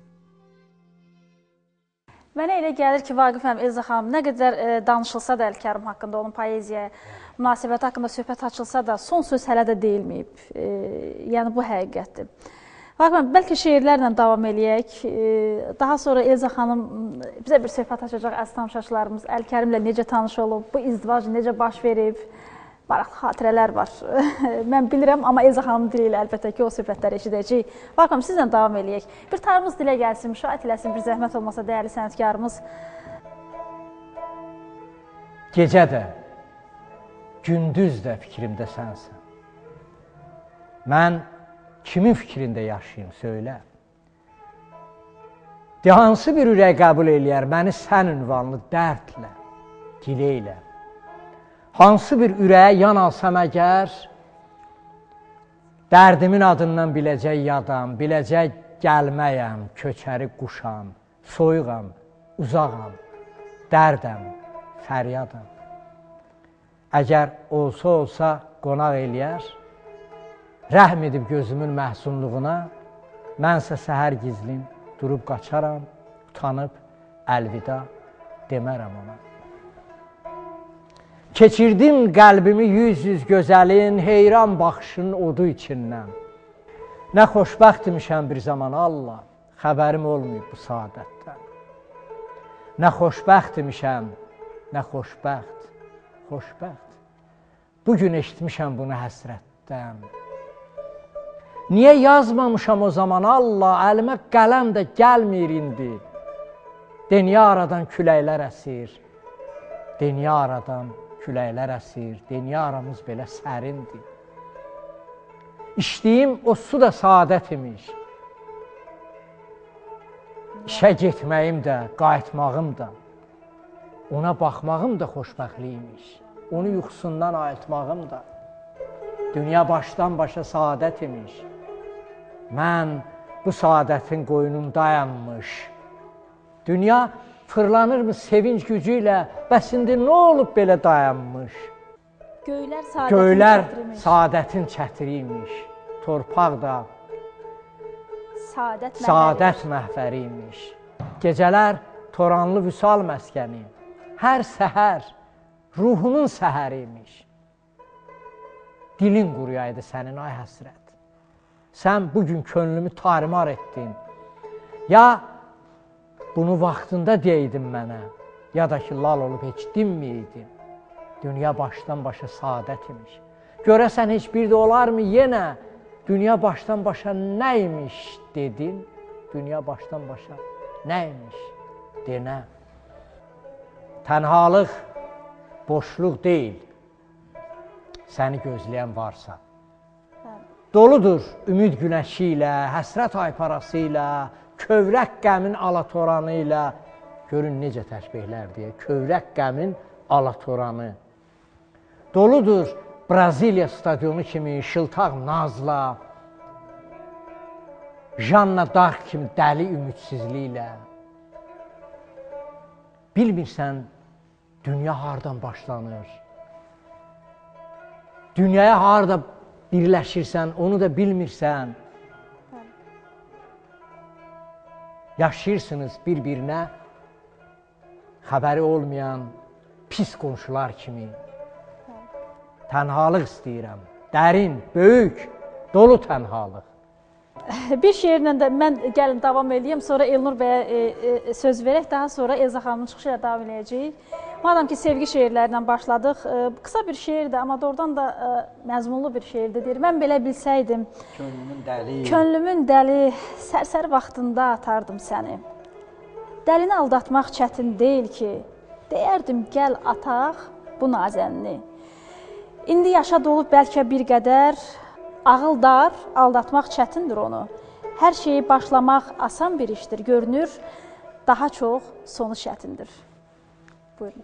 Mənə elə gəlir ki, Vaqif həm Elza xanım, nə qədər e, danışılsa da Əlkərim haqqında, onun poeziyaya münasibəti haqqında söhbət açılsa da, son söz hələ də deyilməyib. E, yəni, bu həqiqətdir. Vaqif həm, bəlkə şeirlərlə davam eləyək. E, daha sonra Elza xanım bizə bir söhbət açacaq, əziz tamaşaçılarımız. Əlkərimlə necə tanış olub, bu izdivac necə baş verib, maraqlı xatirələr var. Mən bilirəm, amma Elza xanımın dili ilə əlbəttə ki, o söhbətləri eşidəcəyik. Vaqif, sizlə davam eləyək. Bir tarımız dilə gəlsin, müşahidə eləsin, bir zəhmət olmasa dəyərli sənətkarımız. Gecə də, gündüz də fikrimdə sənsən. Mən kimin fikrində yaşayayım, söylə. De, hansı bir ürək qəbul eləyər məni sən ünvanlı dərdlə, gilə ilə. Hansı bir ürəyə yan alsam əgər, dərdimin adından biləcək yadam, biləcək gəlməyəm, köçəri quşam, soyuqam, uzağam, dərdəm, fəryadam. Əgər olsa-olsa qonaq eləyər, rəhm edib gözümün məhsunluğuna, mənsə səhər gizlim, durub qaçaram, utanıb, əlvida demərəm ona. Keçirdim qəlbimi yüz-yüz gözəlin, heyran baxışının odu içindən. Nə xoşbəxt imişəm bir zaman Allah, xəbərim olmayıb bu saadətdən. Nə xoşbəxt imişəm, nə xoşbəxt, xoşbəxt. Bugün eşitmişəm bunu həsrətdən. Niyə yazmamışam o zaman Allah, əlimə qələm də gəlmir indi. Dünya aradan küləklər əsir, dünya aradan küləklər əsir, dünya aramız belə sərindir. İçdiyim o su da saadət imiş. İşə getməyim də, qayıtmağım da, ona baxmağım da xoşbəxtlik imiş. Onu yuxusundan ayıltmağım da, dünya başdan başa saadət imiş. Mən bu saadətin qoynundayammış. Dünya fırlanırmı sevinç gücü ilə, bəs indi nə olub belə dayanmış? Göylər saadətin Göylər çətirimiş. saadətin çətiriymiş. Torpaq da Saadət məhvəri. saadət məhvəriymiş. Gecələr toranlı vüsal məskəni, hər səhər ruhunun səhəriymiş. Dilin quruyaydı sənin, ay həsrət. Sən bugün könlümü tarimar etdin. Ya bunu vaxtında deydin mənə, ya da ki, lal olub heç dinməyidin. Dünya başdan başa saadət imiş. Görəsən heç bir də olarmı yenə, dünya başdan başa nəymiş dedin, dünya başdan başa nəymiş denə. Tənhalıq, boşluq deyil, səni gözləyən varsa. Doludur ümid günəşi ilə, həsrət ayparası ilə, kövrək qəmin alatoranı ilə, görün necə təşbihlər deyə, kövrək qəmin alatoranı. Doludur Braziliya stadionu kimi şıltaq nazla, Janna Dark kimi dəli ümidsizliklə. Bilmirsən, dünya hardan başlanır? Dünyaya harada birləşirsən, onu da bilmirsən. Yaşayırsınız bir-birinə, xəbəri olmayan pis qonşular kimi tənhalıq istəyirəm. Dərin, böyük, dolu tənhalıq. Bir şeirlə də mən gəlin davam edeyim, sonra Elnur bəyə e, e, söz verək, daha sonra Elza xanımın çıxışı ilə davam edəcəyik. Madam ki, sevgi şeirlərindən başladıq, e, qısa bir şeirdir, amma doğrudan da e, məzmunlu bir şeirdir. Deyir. Mən belə bilsəydim, Könlümün dəli, könlümün dəli, sərsər vaxtında atardım səni. Dəlini aldatmaq çətin deyil ki, deyərdim gəl ataq bu nazənini. İndi yaşa dolub bəlkə bir qədər, ağıl dar, aldatmaq çətindir onu. Hər şeyi başlamaq asan bir işdir, görünür, daha çox sonu çətindir. Buyurun.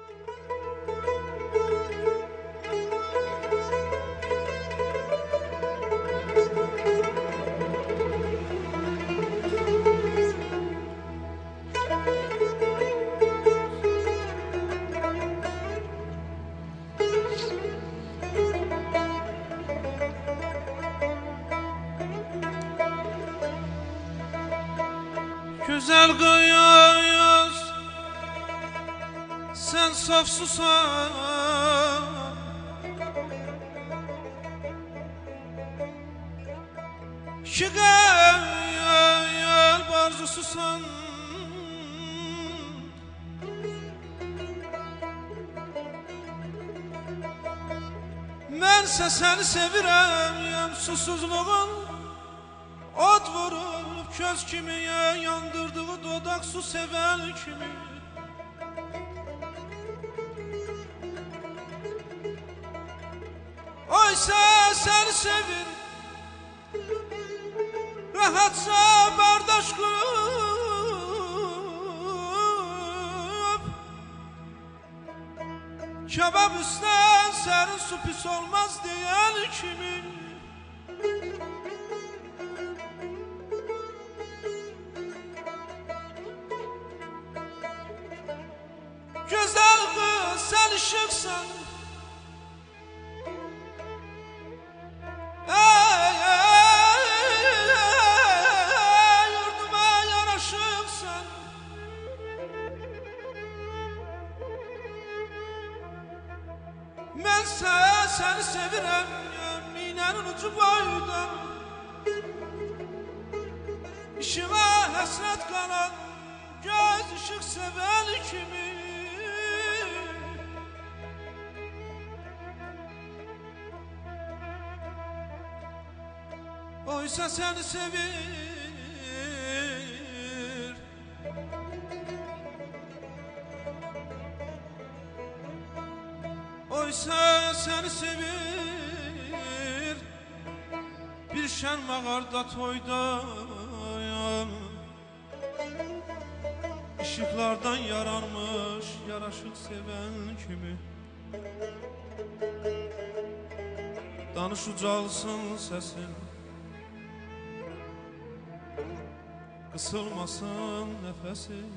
Güzel kıyas, sen saf susan, ki gel barzu susan. Mənsə səni sevirəm, susuzluğun od vurub köz kimi, yandırdığı dodak su seven kimi. Oysa səni sevir, rahatça bardaş qurub, kebab üstən sərin su pis olmaz deyən kimi. Güzel kız sen ışıksan, ey, ey, ey, yurduma yaraşıksan. Mənsə səni sevirəm, minənin ucu boyda, işığa həsrət qalan göz ışık seven kimi. Oysa seni sevir, oysa seni sevir, bir şen mağarda toydayam, ışıklardan yaranmış yaraşık seven kimi. Danış ucalsın sesin, kısılmasın nefesin.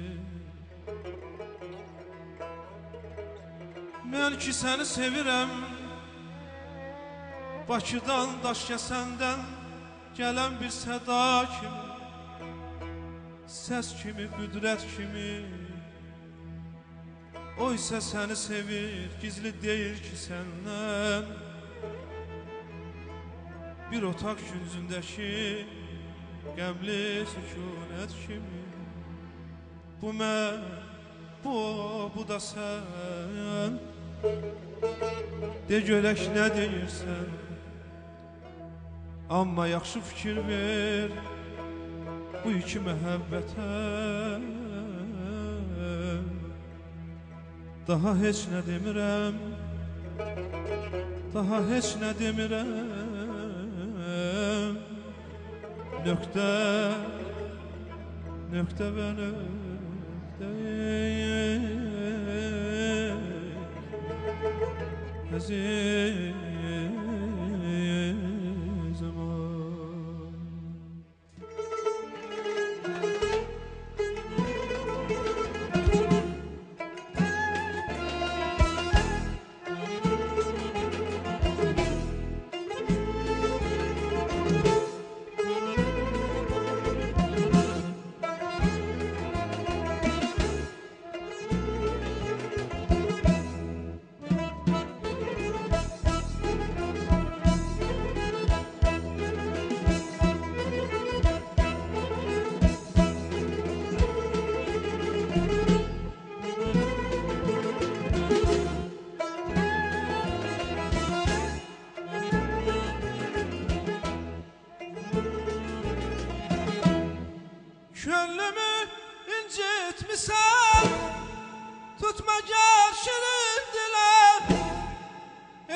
Mən ki səni sevirəm, Bakıdan, Daşkəsəndən gələn bir səda kimi, səs kimi, qüdrət kimi. Oysa səni sevir, gizli deyil ki səndən, bir otaq küncündəki qəmli sükunət kimi. Bu mən, bu o, bu da sən, de görək nə deyirsən. Amma yaxşı fikir ver bu iki məhəbbətə, daha heç nə demirəm, daha heç nə demirəm. Nöqtə, nöqtə və nöqtə, əzizim o.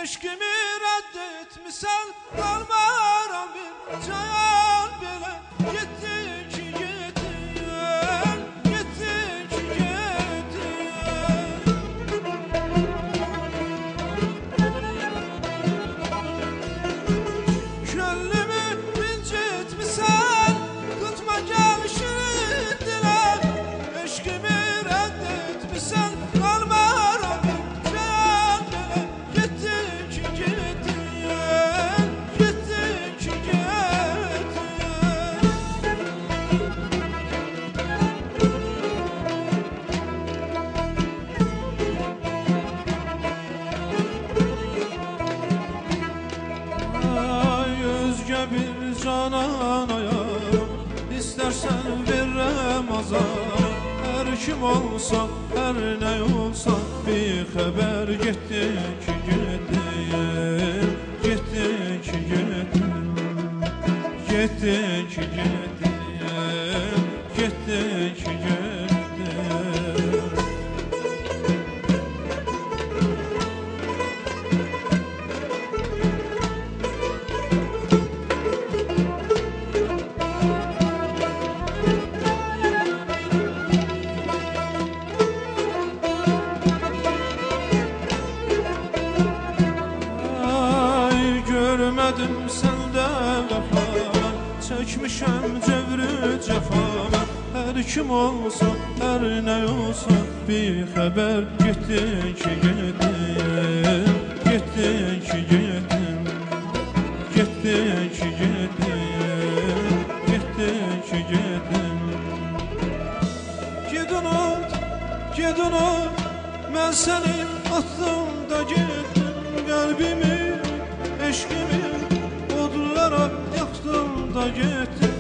eşkimi rədd etmisən, qalmaram bir cayan belə. Getdin ki, getdin, getdin ki, getdin. Könlümü incitmisən, tutma gəlişini dilən. Eşkimi rədd etmisən, qalmaram bir cayan belə. Getdin ki, getdin, getdin ki, getdin. Ay özgə bir cananayam, İstərsən verrəm azar. Hər kim olsa, hər nə olsa, bir xəbər getdin ki, getdin, getdin ki, getdin, getdin ki, getdin, getdin ki, getdin. Ay görmədim səndə vəfa, çəkmişəm cəvrü cəfa. Hər kim olsa, hər nə olsa, bir xəbər getdin ki, getdin, getdin ki, getdin, getdin ki, getdin, getdin ki, getdin. Ged unut, ged unut, mən sənin atlımda getdim. Qəlbimi, eşkimi odlara yaxdım da getdim.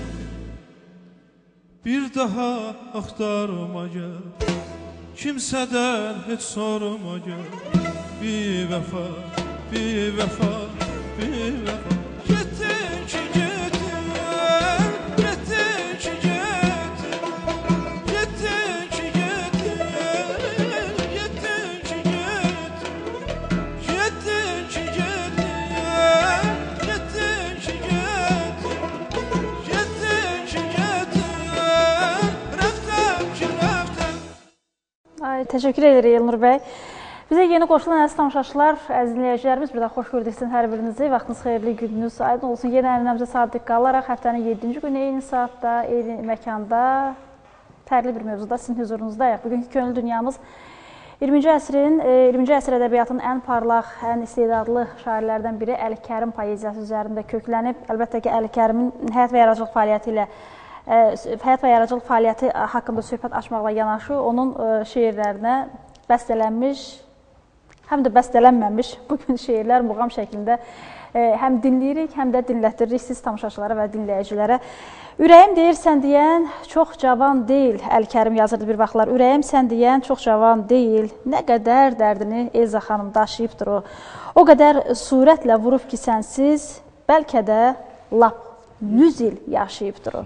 Bir daha axtarma gəl, kimsədən heç sorma gəl. Bir vəfa, bir vəfa, bir vəfa. Getdin ki, getdin, getdin ki, getdin, getdin ki, getdin, getdin ki, getdin, getdin ki, getdin, getdin ki, getdin, getdin ki, getdin, rəftəm ki, rəftəm. Ay, təşəkkür edirik Elnur bəy. Bizə yeni qoşulan əziz tamaşaçılar, əziz dinləyicilərimiz, bir də xoş gördük sizin hər birinizi. Vaxtınız xeyirli, gününüz aydın olsun. Yeni ənənəmizə sadiq qalaraq həftənin yeddinci günü eyni saatda, eyni məkanda, fərqli bir mövzuda sizin hüzurunuzdayıq. Bugünkü könül dünyamız iyirminci əsrin, iyirminci əsr ədəbiyyatının ən parlaq, ən istedadlı şairlərdən biri Əli Kərim poeziyası üzərində köklənib. Əlbəttə ki, Əli Kərimin həyat və yaradıcılıq fəaliyyəti ilə həyat və yaradıcılıq fəaliyyəti haqqında söhbət açmaqla yanaşı, onun şeirlərinə bəstələnmiş, həm də bəstələnməmiş bugün şeirlər muğam şəklində həm dinləyirik, həm də dinlətdiririk siz tamaşaçılara və dinləyicilərə. Ürəyim deyir sən deyən çox cavan deyil, Əli Kərim yazırdı bir vaxtlar. Ürəyim sən deyən çox cavan deyil, nə qədər dərdini Elza xanım daşıyıbdır o. O qədər surətlə vurub ki sənsiz, bəlkə də lap yüz il yaşayıbdır o.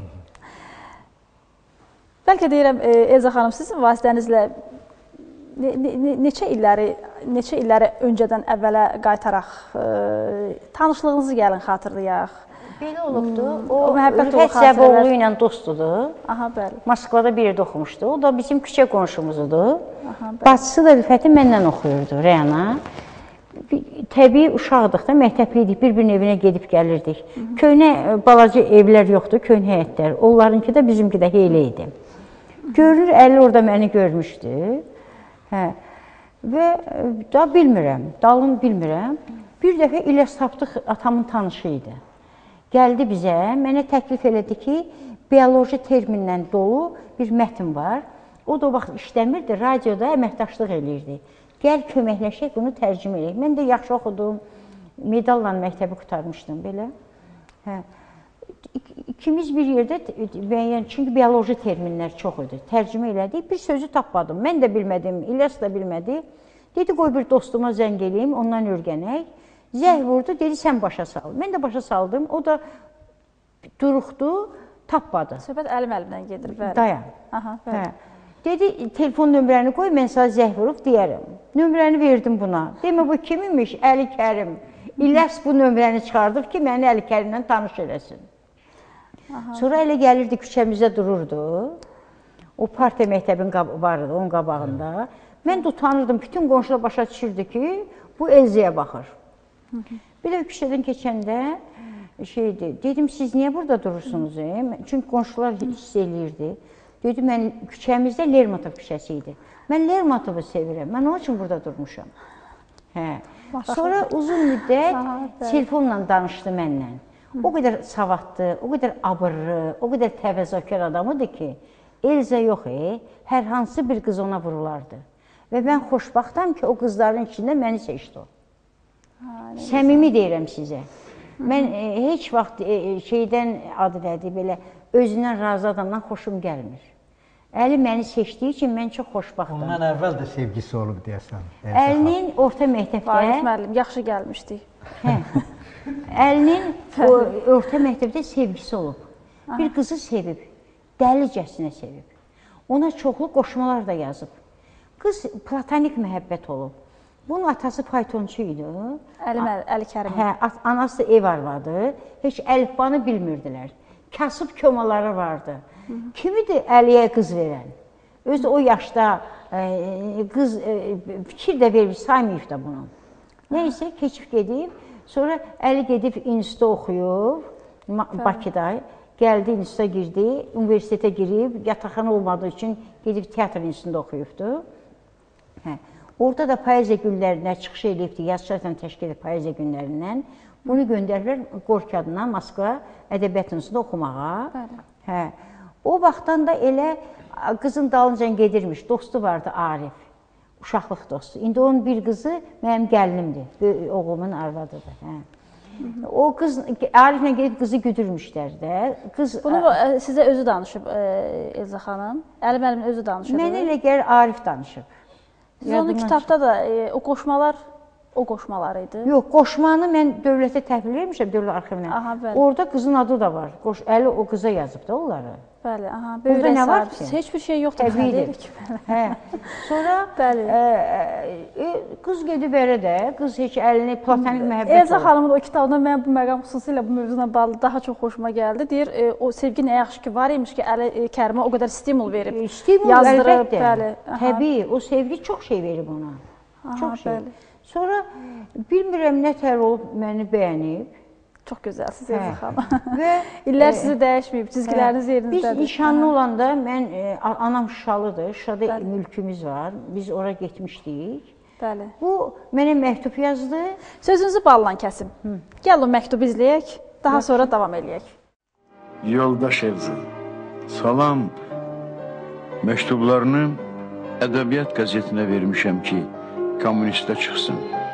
Bəlkə deyirəm, Elza xanım, sizin vasitənizlə ne, ne, neçə illəri, neçə illəri öncədən əvvələ qaytaraq, e, tanışlığınızı gəlin xatırlayaq. Belə olubdur. Hmm, O, o məhəbbət Rüfət Zəboğlu ilə dostudur. Aha, bəli. Moskvada bir yerdə oxumuşdu. O da bizim küçə qonşumuzudur. Aha, bəli. Bacısı da Rüfəti məndən oxuyurdu, Rəyana. Təbii uşaqdıq da, məktəbli idik, bir-birinin evinə gedib gəlirdik. Hı -hı. Köhnə balaca evlər yoxdur, köhnə həyətlər. Onlarınki də bizimki də heylə idi. Görür, Əli orada məni görmüşdü. Hə. Və da bilmirəm, dalını bilmirəm. Bir dəfə İlyas Tapdıq atamın tanışı idi. Gəldi bizə, mənə təklif elədi ki, bioloji terminlə dolu bir mətn var. O da vaxt işləmirdi, radioda əməkdaşlıq eləyirdi. Gəl köməkləşək, bunu tərcümə eləyək. Mən də yaxşı oxudum, medalla məktəbi qurtarmışdım belə. Hə. İkimiz bir yerdə, yəni, çünki bioloji terminlər çox idi, tərcümə elədik. Bir sözü tapmadım, mən də bilmədim, İlyas da bilmədi. Dedi, qoy bir dostuma zəng eləyim, ondan örgənək. Zəng vurdu, dedi, sən başa sal. Mən də başa saldım, o da duruxdu, tapmadı. Söhbət əlim əlimdən gedir, bəli. Dayan. Aha, bəli. Hə. Dedi, telefon nömrəni qoy, mən sənə zəng vurub deyərəm. Nömrəni verdim buna. Demə, bu kiminmiş? Əli Kərim. İlyas bu nömrəni çıxardıb ki, məni Əli Kərimlə tanış eləsin. Aha. Sonra elə gəlirdi, küçəmizdə dururdu. O partiya məktəbin vardı, onun qabağında. Mən də utanırdım, bütün qonşular başa düşürdü ki, bu Elzəyə baxır. Hı -hı. Bir də küçədən keçəndə şeydi, dedim, siz niyə burada durursunuz? E? Çünki qonşular hiss eləyirdi. Dedi, mən küçəmizdə Lermontov küçəsi idi. Mən Lermontovu sevirəm, mən onun üçün burada durmuşam. Hə. Sonra uzun müddət telefonla danışdı mənlə. O qədər savadlı, o qədər abırlı, o qədər təvəzzökar adamıdır ki, Elzə yox, e, hər hansı bir qız ona vurulardı. Və mən xoşbaxtam ki, o qızların içində məni seçdi o. Səmimi deyirəm sizə. Mən e, heç vaxt e, şeydən adı nədir, belə özündən razı adamdan xoşum gəlmir. Əli məni seçdiyi üçün mən çox xoşbaxtam. Ondan əvvəl də sevgisi olub deyəsən. Əlinin orta məktəbdə... Vahid müəllim, yaxşı gəlmişdik. Hə. Əlinin orta məktəbdə sevgisi olub. Bir qızı sevib, dəlicəsinə sevib. Ona çoxlu qoşmalar da yazıb. Qız platonik məhəbbət olub. Bunun atası faytonçu idi. Əli, Əli Kərim. Hə, anası ev arvadı. Heç əlifbanı bilmirdilər. Kasıb kömaları vardı. Hı -hı. Kimidir Əliyə qız verən? Özü o yaşda e, qız e, fikir də verib, saymayıb da bunu. Neysə, keçib gedib. Sonra Əli gedib institutda oxuyub, Bakıda. Gəldi, instituta girdi, universitetə girib, yataqxana olmadığı üçün gedib teatr institutunda oxuyubdu. Hə. Orada da poeziya günlərinə çıxış edibdi, yazıçılarla təşkil edib poeziya günlərindən. Bunu göndərirlər Gorki adına Moskva Ədəbiyyat İnstitutunda oxumağa. Hə. O vaxtdan da elə qızın dalınca gedirmiş, dostu vardı Arif, uşaqlıq dostu. İndi onun bir qızı mənim gəlinimdir, oğlumun arvadıdır. Hə. O qız, Ariflə gedib qızı güdürmüşlər də. Qız, Bunu sizə özü danışıb Elzə xanım? Əli müəllimin özü danışıb? Mənə elə gəlir Arif danışıb. Siz onun kitabda da e, o qoşmalar, o qoşmalar idi? Yox, qoşmanı mən dövlətə təhvil vermişəm, dövlət arxivinə. Orada qızın adı da var. Qoş, Əli o qıza yazıb da onları. Bəli, aha, böyük əsər. Heç bir şey yoxdur. Təbiidir. Hə. Sonra e, e, qız gedib elə də, qız heç əlini platonik məhəbbət olur. Elzə xanımın o kitabında mən bu məqam xüsusilə bu mövzuna bağlı daha çox xoşuma gəldi. Deyir, e, o sevgi nə yaxşı ki var imiş ki, Əli Kərimə o qədər stimul verib. E, stimul, yazdırıb, əlbəttə. Təbii, o sevgi çox şey verib ona. Aha, çox şey. Bəli. Sonra bilmirəm nə tər olub məni bəyənib. Çox gözəlsiniz Elzə xanım. Və illər sizi dəyişməyib, cizgiləriniz yerinizdədir. Biz nişanlı olanda mən e, anam Şuşalıdır, Şuşada Bəli. mülkümüz var. Biz ora getmişdik. Bəli. Bu mənə məktub yazdı. Sözünüzü ballan kəsim. Hı. Gəl o məktubu izləyək, daha Yaxşı. sonra davam eləyək. Yoldaş Elzə, salam. Məktublarını Ədəbiyyat qəzetinə vermişəm ki, kommunistə çıxsın.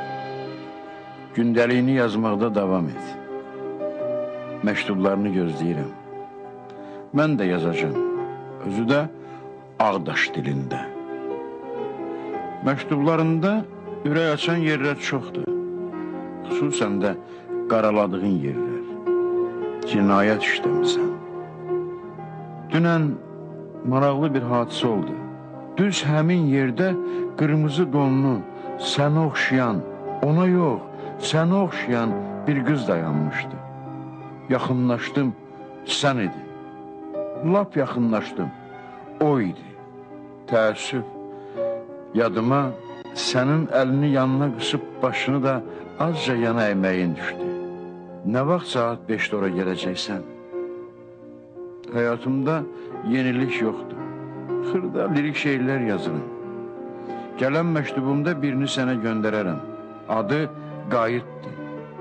Gündəliyini yazmaqda davam et. Məktublarını gözləyirəm. Mən də yazacağım. Özü də Ağdaş dilində. Məktublarında ürək açan yerlər çoxdur. Xüsusən də qaraladığın yerlər. Cinayət işləmisən. Dünən maraqlı bir hadisə oldu. Düz həmin yerdə qırmızı donlu, sənə oxşayan, ona yox, sənə oxşayan bir qız dayanmışdı. Yaxınlaşdım, sən idi. Lap yaxınlaşdım, o idi. Təəssüf, yadıma sənin əlini yanına qısıb başını da azca yana əyməyin düşdü. Nə vaxt saat beşdə ora gələcəksən? Həyatımda yenilik yoxdur. Xırda lirik şeirlər yazırım. Gələn məktubumda birini sənə göndərərəm. Adı Qayıtdır.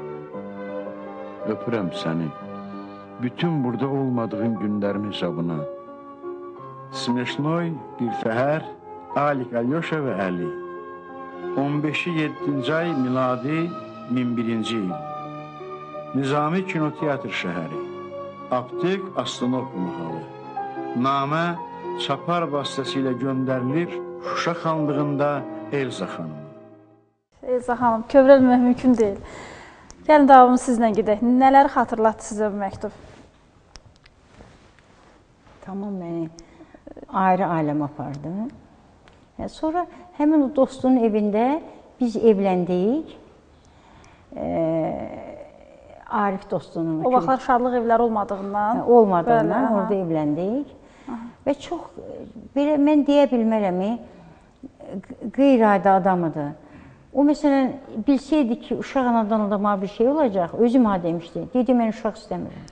Öpürəm səni. Bütün burada olmadığın günlərin hesabına. Smeşnoy bir fəhər, Alik Alyoşa və Əli. on beşi yeddinci ay miladi min birinci il. Nizami Kinoteatr şəhəri. Aptek Aslanop mahalı. Namə çapar vasitəsilə göndərilir Şuşa xanlığında Elzə xanım. Elzə xanım, kövrəlmək mümkün deyil. Gəlin davamı sizlə gedək. Nələri xatırlatdı sizə bu məktub? Tamam məni ayrı aləm apardı. Sonra həmin o dostunun evində biz evləndik. Arif dostunun. O vaxtlar şadlıq evləri olmadığından. Olmadığından orada evləndik. Və çox, belə mən deyə bilmərəm, qeyri-adi adamıdır. O məsələn, bilsəydi ki, uşaq anadan olma bir şey olacaq, özüm ha demişdi. Dedi, mən uşaq istəmirəm.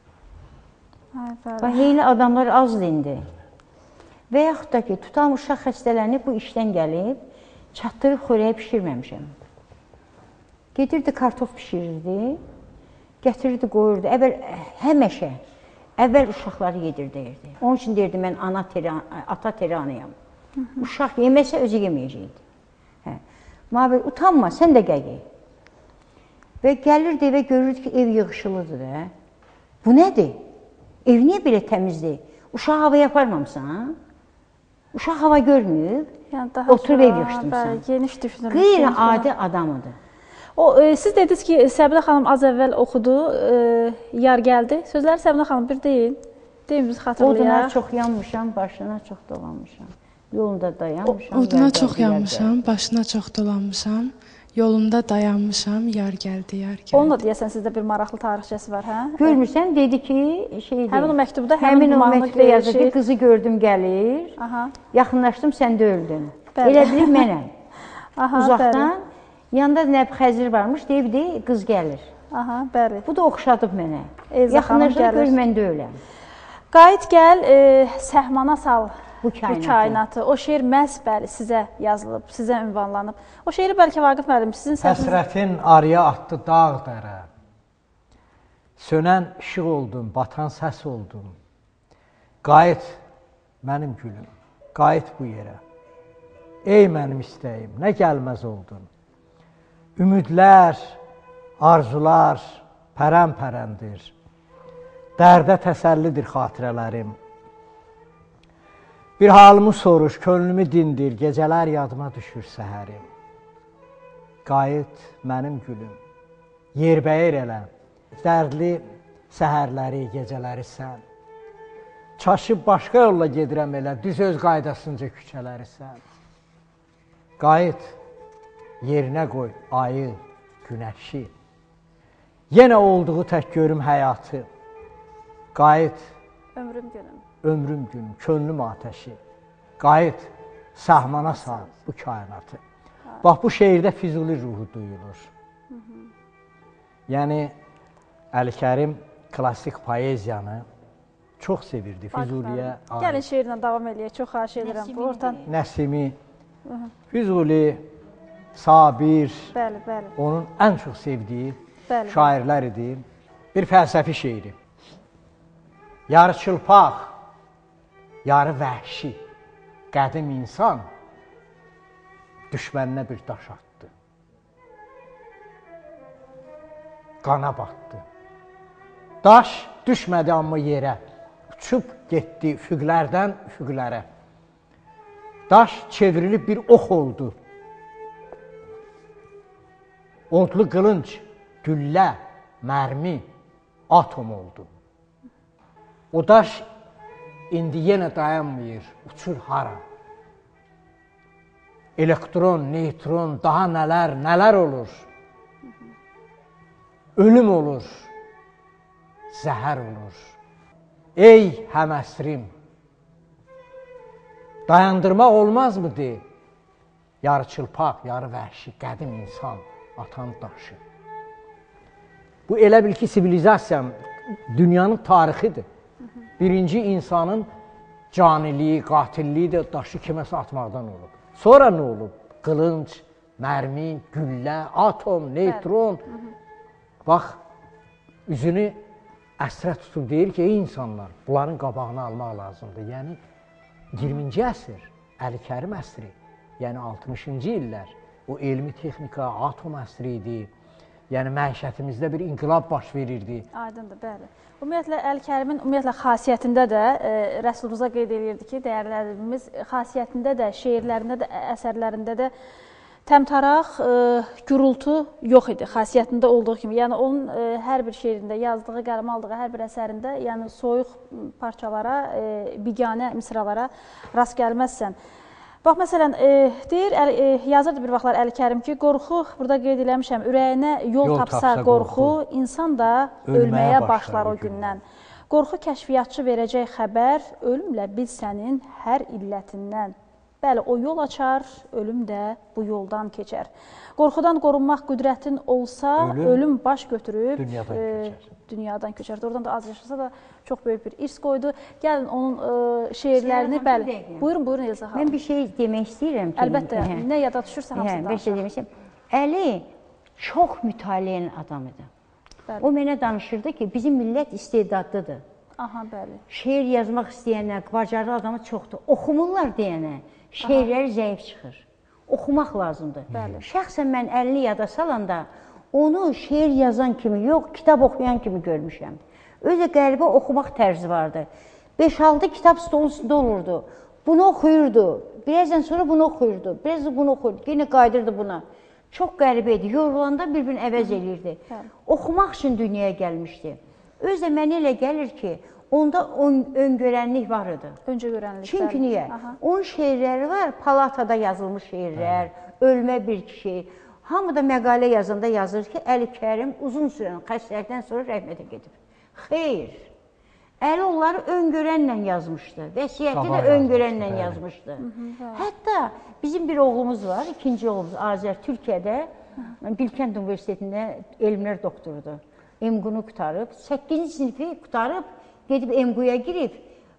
Heyli adamlar azdır indi. Və yaxud da ki, tutam uşaq xəstələnib, bu işdən gəlib, çatdırıb xörəyə pişirməmişəm. Gedirdi, kartof pişirirdi, gətirirdi, qoyurdu. Əvvəl, həməşə, əvvəl uşaqları yedir deyirdi. Onun üçün deyirdi, mən ata teranıyam. Uşaq yeməsə, özü yeməyəcəkdi. Mabel, utanma, sən də gəl. Və gəlirdi evə, görürdü ki, ev yığışılıdır da. Bu nədir? Ev niyə belə təmizdir? Uşaq hava yaparmamsan? Uşaq hava görməyib, oturub ev yığışdırmısan. Geniş düşünürəm. Qeyri-adi adamıdır. Siz dediniz ki, Səbinə xanım az əvvəl oxudu, yar gəldi. Sözləri Səbinə xanım bir deyin. Deyin, biz xatırlayaq. Oduna çox yanmışam, başına çox dolanmışam. Yolunda dayanmışam. Oduna çox yanmışam, başına çox dolanmışam. Yolunda dayanmışam, yar gəldi, yar gəldi. Onunla deyəsən, sizdə bir maraqlı tarixçəsi var, hə? Görmürsən, dedi ki, şeydir. Həmin o məktubda, həmin o məktubda yazır ki, qızı gördüm gəlir, yaxınlaşdım, sən də öldün. Elə bilir mənəm. Uzaqdan, yanında nəb xəzir varmış, deyibdi, qız gəlir. Bu da oxşadıb mənə. Yaxınlaşdım, gör, mən də öləm. Qayıt gəl, səhmana sal. Bu kainatı. Bu kainatı. O şeir məhz bəli sizə yazılıb, sizə ünvanlanıb. O şeiri bəlkə Vaqif müəllim sizin səsiniz... Həsrətin arıya atdı dağ dərə. Sönən işıq oldum, batan səs oldum. Qayıt mənim gülüm, qayıt bu yerə. Ey mənim istəyim, nə gəlməz oldun. Ümidlər, arzular pərən-pərəndir. Dərdə təsəllidir xatirələrim. Bir halımı soruş, könlümü dindir, gecələr yadıma düşür səhərim. Qayıt mənim gülüm, yerbəyir elə, dərdli səhərləri, gecələri sən. Çaşıb başqa yolla gedirəm elə, düz öz qaydasınca küçələri sən. Qayıt, yerinə qoy ayı, günəşi. Yenə olduğu tək görüm həyatı. Qayıt, ömrüm günüm. Ömrüm günüm, könlüm atəşi. Qayıt, səhmana sal bu kainatı. Bax, bu şeirdə Füzuli ruhu duyulur. Yəni, Əli Kərim klasik poeziyanı çox sevirdi. Füzuliyə... Gəlin şeirlə davam eləyək, çox xahiş edirəm. Nəsimi, Füzuli, Sabir, onun ən çox sevdiyi şairlər idi. Bir fəlsəfi şeiri. Yarı çılpaq, yarı vəhşi, qədim insan düşməninə bir daş atdı. Qana batdı. Daş düşmədi amma yerə, uçub getdi üfüqlərdən üfüqlərə. Daş çevrilib bir ox oldu. Odlu qılınc, güllə, mərmi, atom oldu. O daş indi yenə dayanmıyor, uçur hara. Elektron, neytron, daha nələr, nələr olur. Ölüm olur, zəhər olur. Ey həməsrim, dayandırmaq olmazmı de? Yarı çılpaq, yarı vəhşi, qədim insan, atan daşı. Bu elə bil ki, sivilizasiya dünyanın tarixidir. Birinci insanın caniliyi, qatilliyi də daşı kiməsə atmaqdan olub. Sonra nə olub? Qılınc, mərmi, güllə, atom, neytron. Bax, üzünü əsrə tutub deyir ki, ey insanlar, bunların qabağını almaq lazımdır. Yəni, iyirminci əsr, Əli Kərim əsri, yəni altmışıncı illər, o elmi texnika, atom əsri idi. Yəni, məişətimizdə bir inqilab baş verirdi. Aydındır, bəli. Ümumiyyətlə, Əli Kərimin ümumiyyətlə xasiyyətində də, Rəsulumuza qeyd edirdi ki, dəyərlərimiz xasiyyətində də, şeirlərində də, əsərlərində də təmtaraq, gürültü yox idi, xasiyyətində olduğu kimi. Yəni, onun hər bir şeirində, yazdığı, qələmə aldığı hər bir əsərində, yəni soyuq parçalara, biganə misralara rast gəlməzsən. Bax, məsələn, deyir, yazırdı bir vaxtlar Əli Kərim ki, qorxu, burada qeyd eləmişəm, ürəyinə yol tapsa qorxu, insan da ölməyə başlar o gündən. Qorxu kəşfiyyatçı verəcək xəbər, ölümlə bil sənin hər illətindən. Bəli, o yol açar, ölüm də bu yoldan keçər. Qorxudan qorunmaq qüdrətin olsa, ölüm baş götürüb dünyadan köçər. Oradan da az yaşasa da çox böyük bir irs qoydu. Gəlin onun şeirlərini, bəli. Buyurun, buyurun Elza xanım. Mən bir şey demək istəyirəm ki. Əlbəttə, nə yada düşürsə hamısını danışaq. Əli çox mütaliənin adamıdır. O mənə danışırdı ki, bizim millət istedadlıdır. Aha, bəli. Şeir yazmaq istəyənlər, bacarılı adamı çoxdur. Oxumurlar deyənə, şeirləri zəif çıxır. Oxumaq lazımdır. Şəxsən mən əlini yada salanda, onu şeir yazan kimi yox, kitab oxuyan kimi görmüşəm. Özə qəribə oxumaq tərzi vardı. beş altı kitab stolun üstündə olurdu. Bunu oxuyurdu. Birazdan sonra bunu oxuyurdu. Birazdan bunu oxuyurdu. Yenə qaydırdı buna. Çox qəribə idi. Yorulanda bir-birini əvəz eləyirdi. Oxumaq üçün dünyaya gəlmişdi. Özə mənə elə gəlir ki, onda öngörənlik var idi. Öncəgörənlik. Çünki niyə? Onun şeirləri var, palatada yazılmış şeirlər, ölmə bir kişi. Hamı da məqalə yazanda yazır ki, Əli Kərim uzun sürən xəstəlikdən sonra rəhmətə gedib. Xeyr. Əli onları öngörənlə yazmışdı. Vəsiyyəti də öngörənlə yazmışdı. Hətta bizim bir oğlumuz var, ikinci oğlumuz Azər, Türkiyədə, Bilkənd Universitetində elmlər doktorudur. M Qunu qutarıb, səkkizinci sinifi qutarıb, gedib M Quya girib,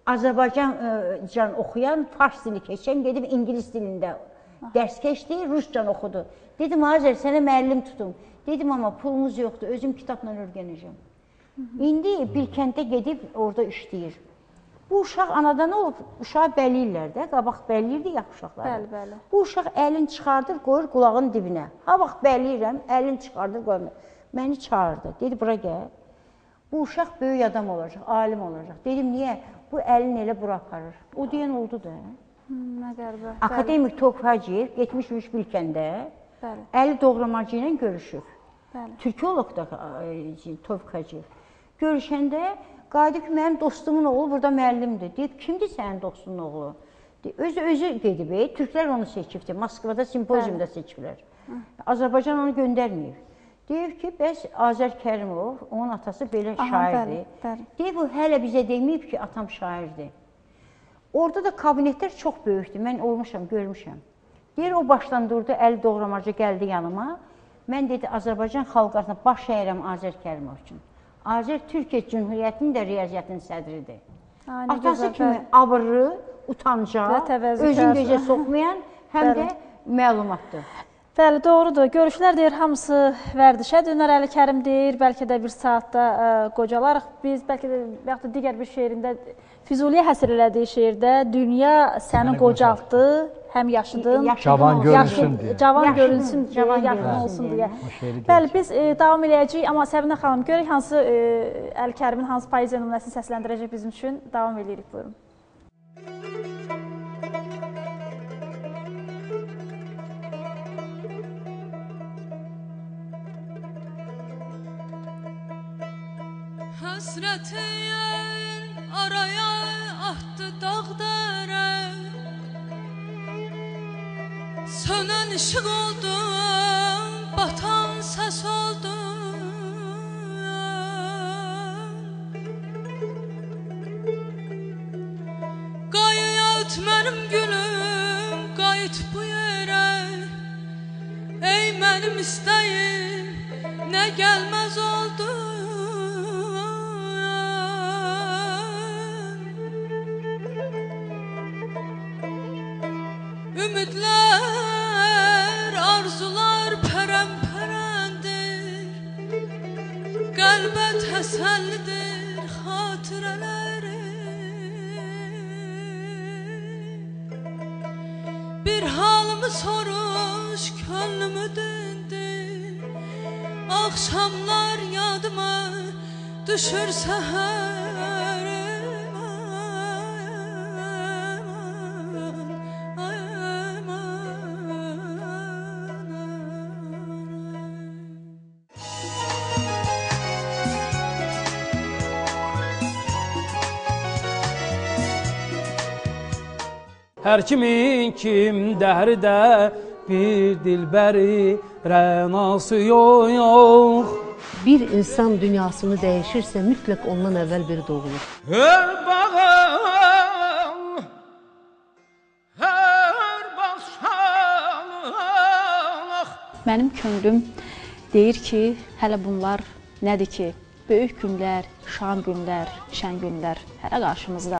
Azərbaycan oxuyan, fars dili keçən, gedib İngilis dilində dərs keçdi, Ruscan oxudu. Dedim, Azər, sənə müəllim tutum. Dedim, amma pulumuz yoxdur, özüm kitabla öyrənəcəm. İndi Bilkənddə gedib orada işləyir. Bu uşaq anadan olub, uşağı bəliyirlər də, qabaq bəliyirdi yaxşı uşaqları. Bəli, bəli. Bu uşaq əlini çıxardır, qoyur qulağın dibinə. Ha, bax, bəliyirəm, əlini çıxardır, qoyur. Məni çağırdı, dedi, bura gəl. Bu uşaq böyük adam olacaq, alim olacaq. Dedim, niyə? Bu əlini elə bura aparır. O deyən oldu da. Nə qəribə. Akademik Tofiq Hacıyev getmişmiş Bilkəndə, Əli Doğramacı ilə görüşüb. Türkoloq da Tofiq Hacıyev. Görüşəndə qaydı ki, mənim dostumun oğlu burada müəllimdir. Deyib, kimdir sənin dostunun oğlu? Özü özü gedib, türklər onu seçibdir. Moskvada simpoziumda seçiblər. Azərbaycan onu göndərməyib. Deyib ki, bəs Azər Kərimov, onun atası belə şairdir. Deyib, o hələ bizə deməyib ki, atam şairdir. Orada da kabinetlər çox böyükdür. Mən olmuşam, görmüşəm. Deyir, o başdan durdu, Əli Doğramacı gəldi yanıma. Mən dedi, Azərbaycan xalq arasında baş əyirəm Azər Kərimov üçün. Azər Türkiyə Cümhuriyyətinin də riyaziyyatının sədridir. Atası kimi abırlı, utancaq, özün gözə soxmayan, həm də məlumatdır. Bəli, doğrudur. Görüşlər deyir, hamısı vərdişə dönər. Əli Kərim deyir, bəlkə də bir saatda qocalarıq. Biz bəlkə də digər bir şeirində, Füzuliyə həsr elədiyi şeirdə dünya səni qocaltdı, həm yaşıdın, cavan görünsün deyə. Cavan görünsün deyə, yaxın olsun deyə. Bəli, biz davam eləyəcəyik, amma Səbinə xanım, görək hansı Əli Kərimin hansı poeziya nümunəsini səsləndirəcək bizim üçün. Davam eləyirik, buyurun. Həsrətin araya atdı dağdərə, sönən işıq oldu, batan səs oldu. Qayıt mənim gülüm, qayıt bu yerə, ey mənim istəyim, nə gəlməz oldu. Ümidlər, arzular pərəm-pərəndir, qəlbə təsəllidir xatirələri. Bir halımı soruş, könlümü dindir, axşamlar yadıma düşür səhər. Hər kimin kim dəhridə bir dilbəri rənası yox. Bir insan dünyasını dəyişirsə, mütləq ondan əvvəl bir doğulur. Hər bağım, hər başanıq. Mənim könlüm deyir ki, hələ bunlar nədir ki, böyük günlər, şan günlər, şən günlər hələ qarşımızda.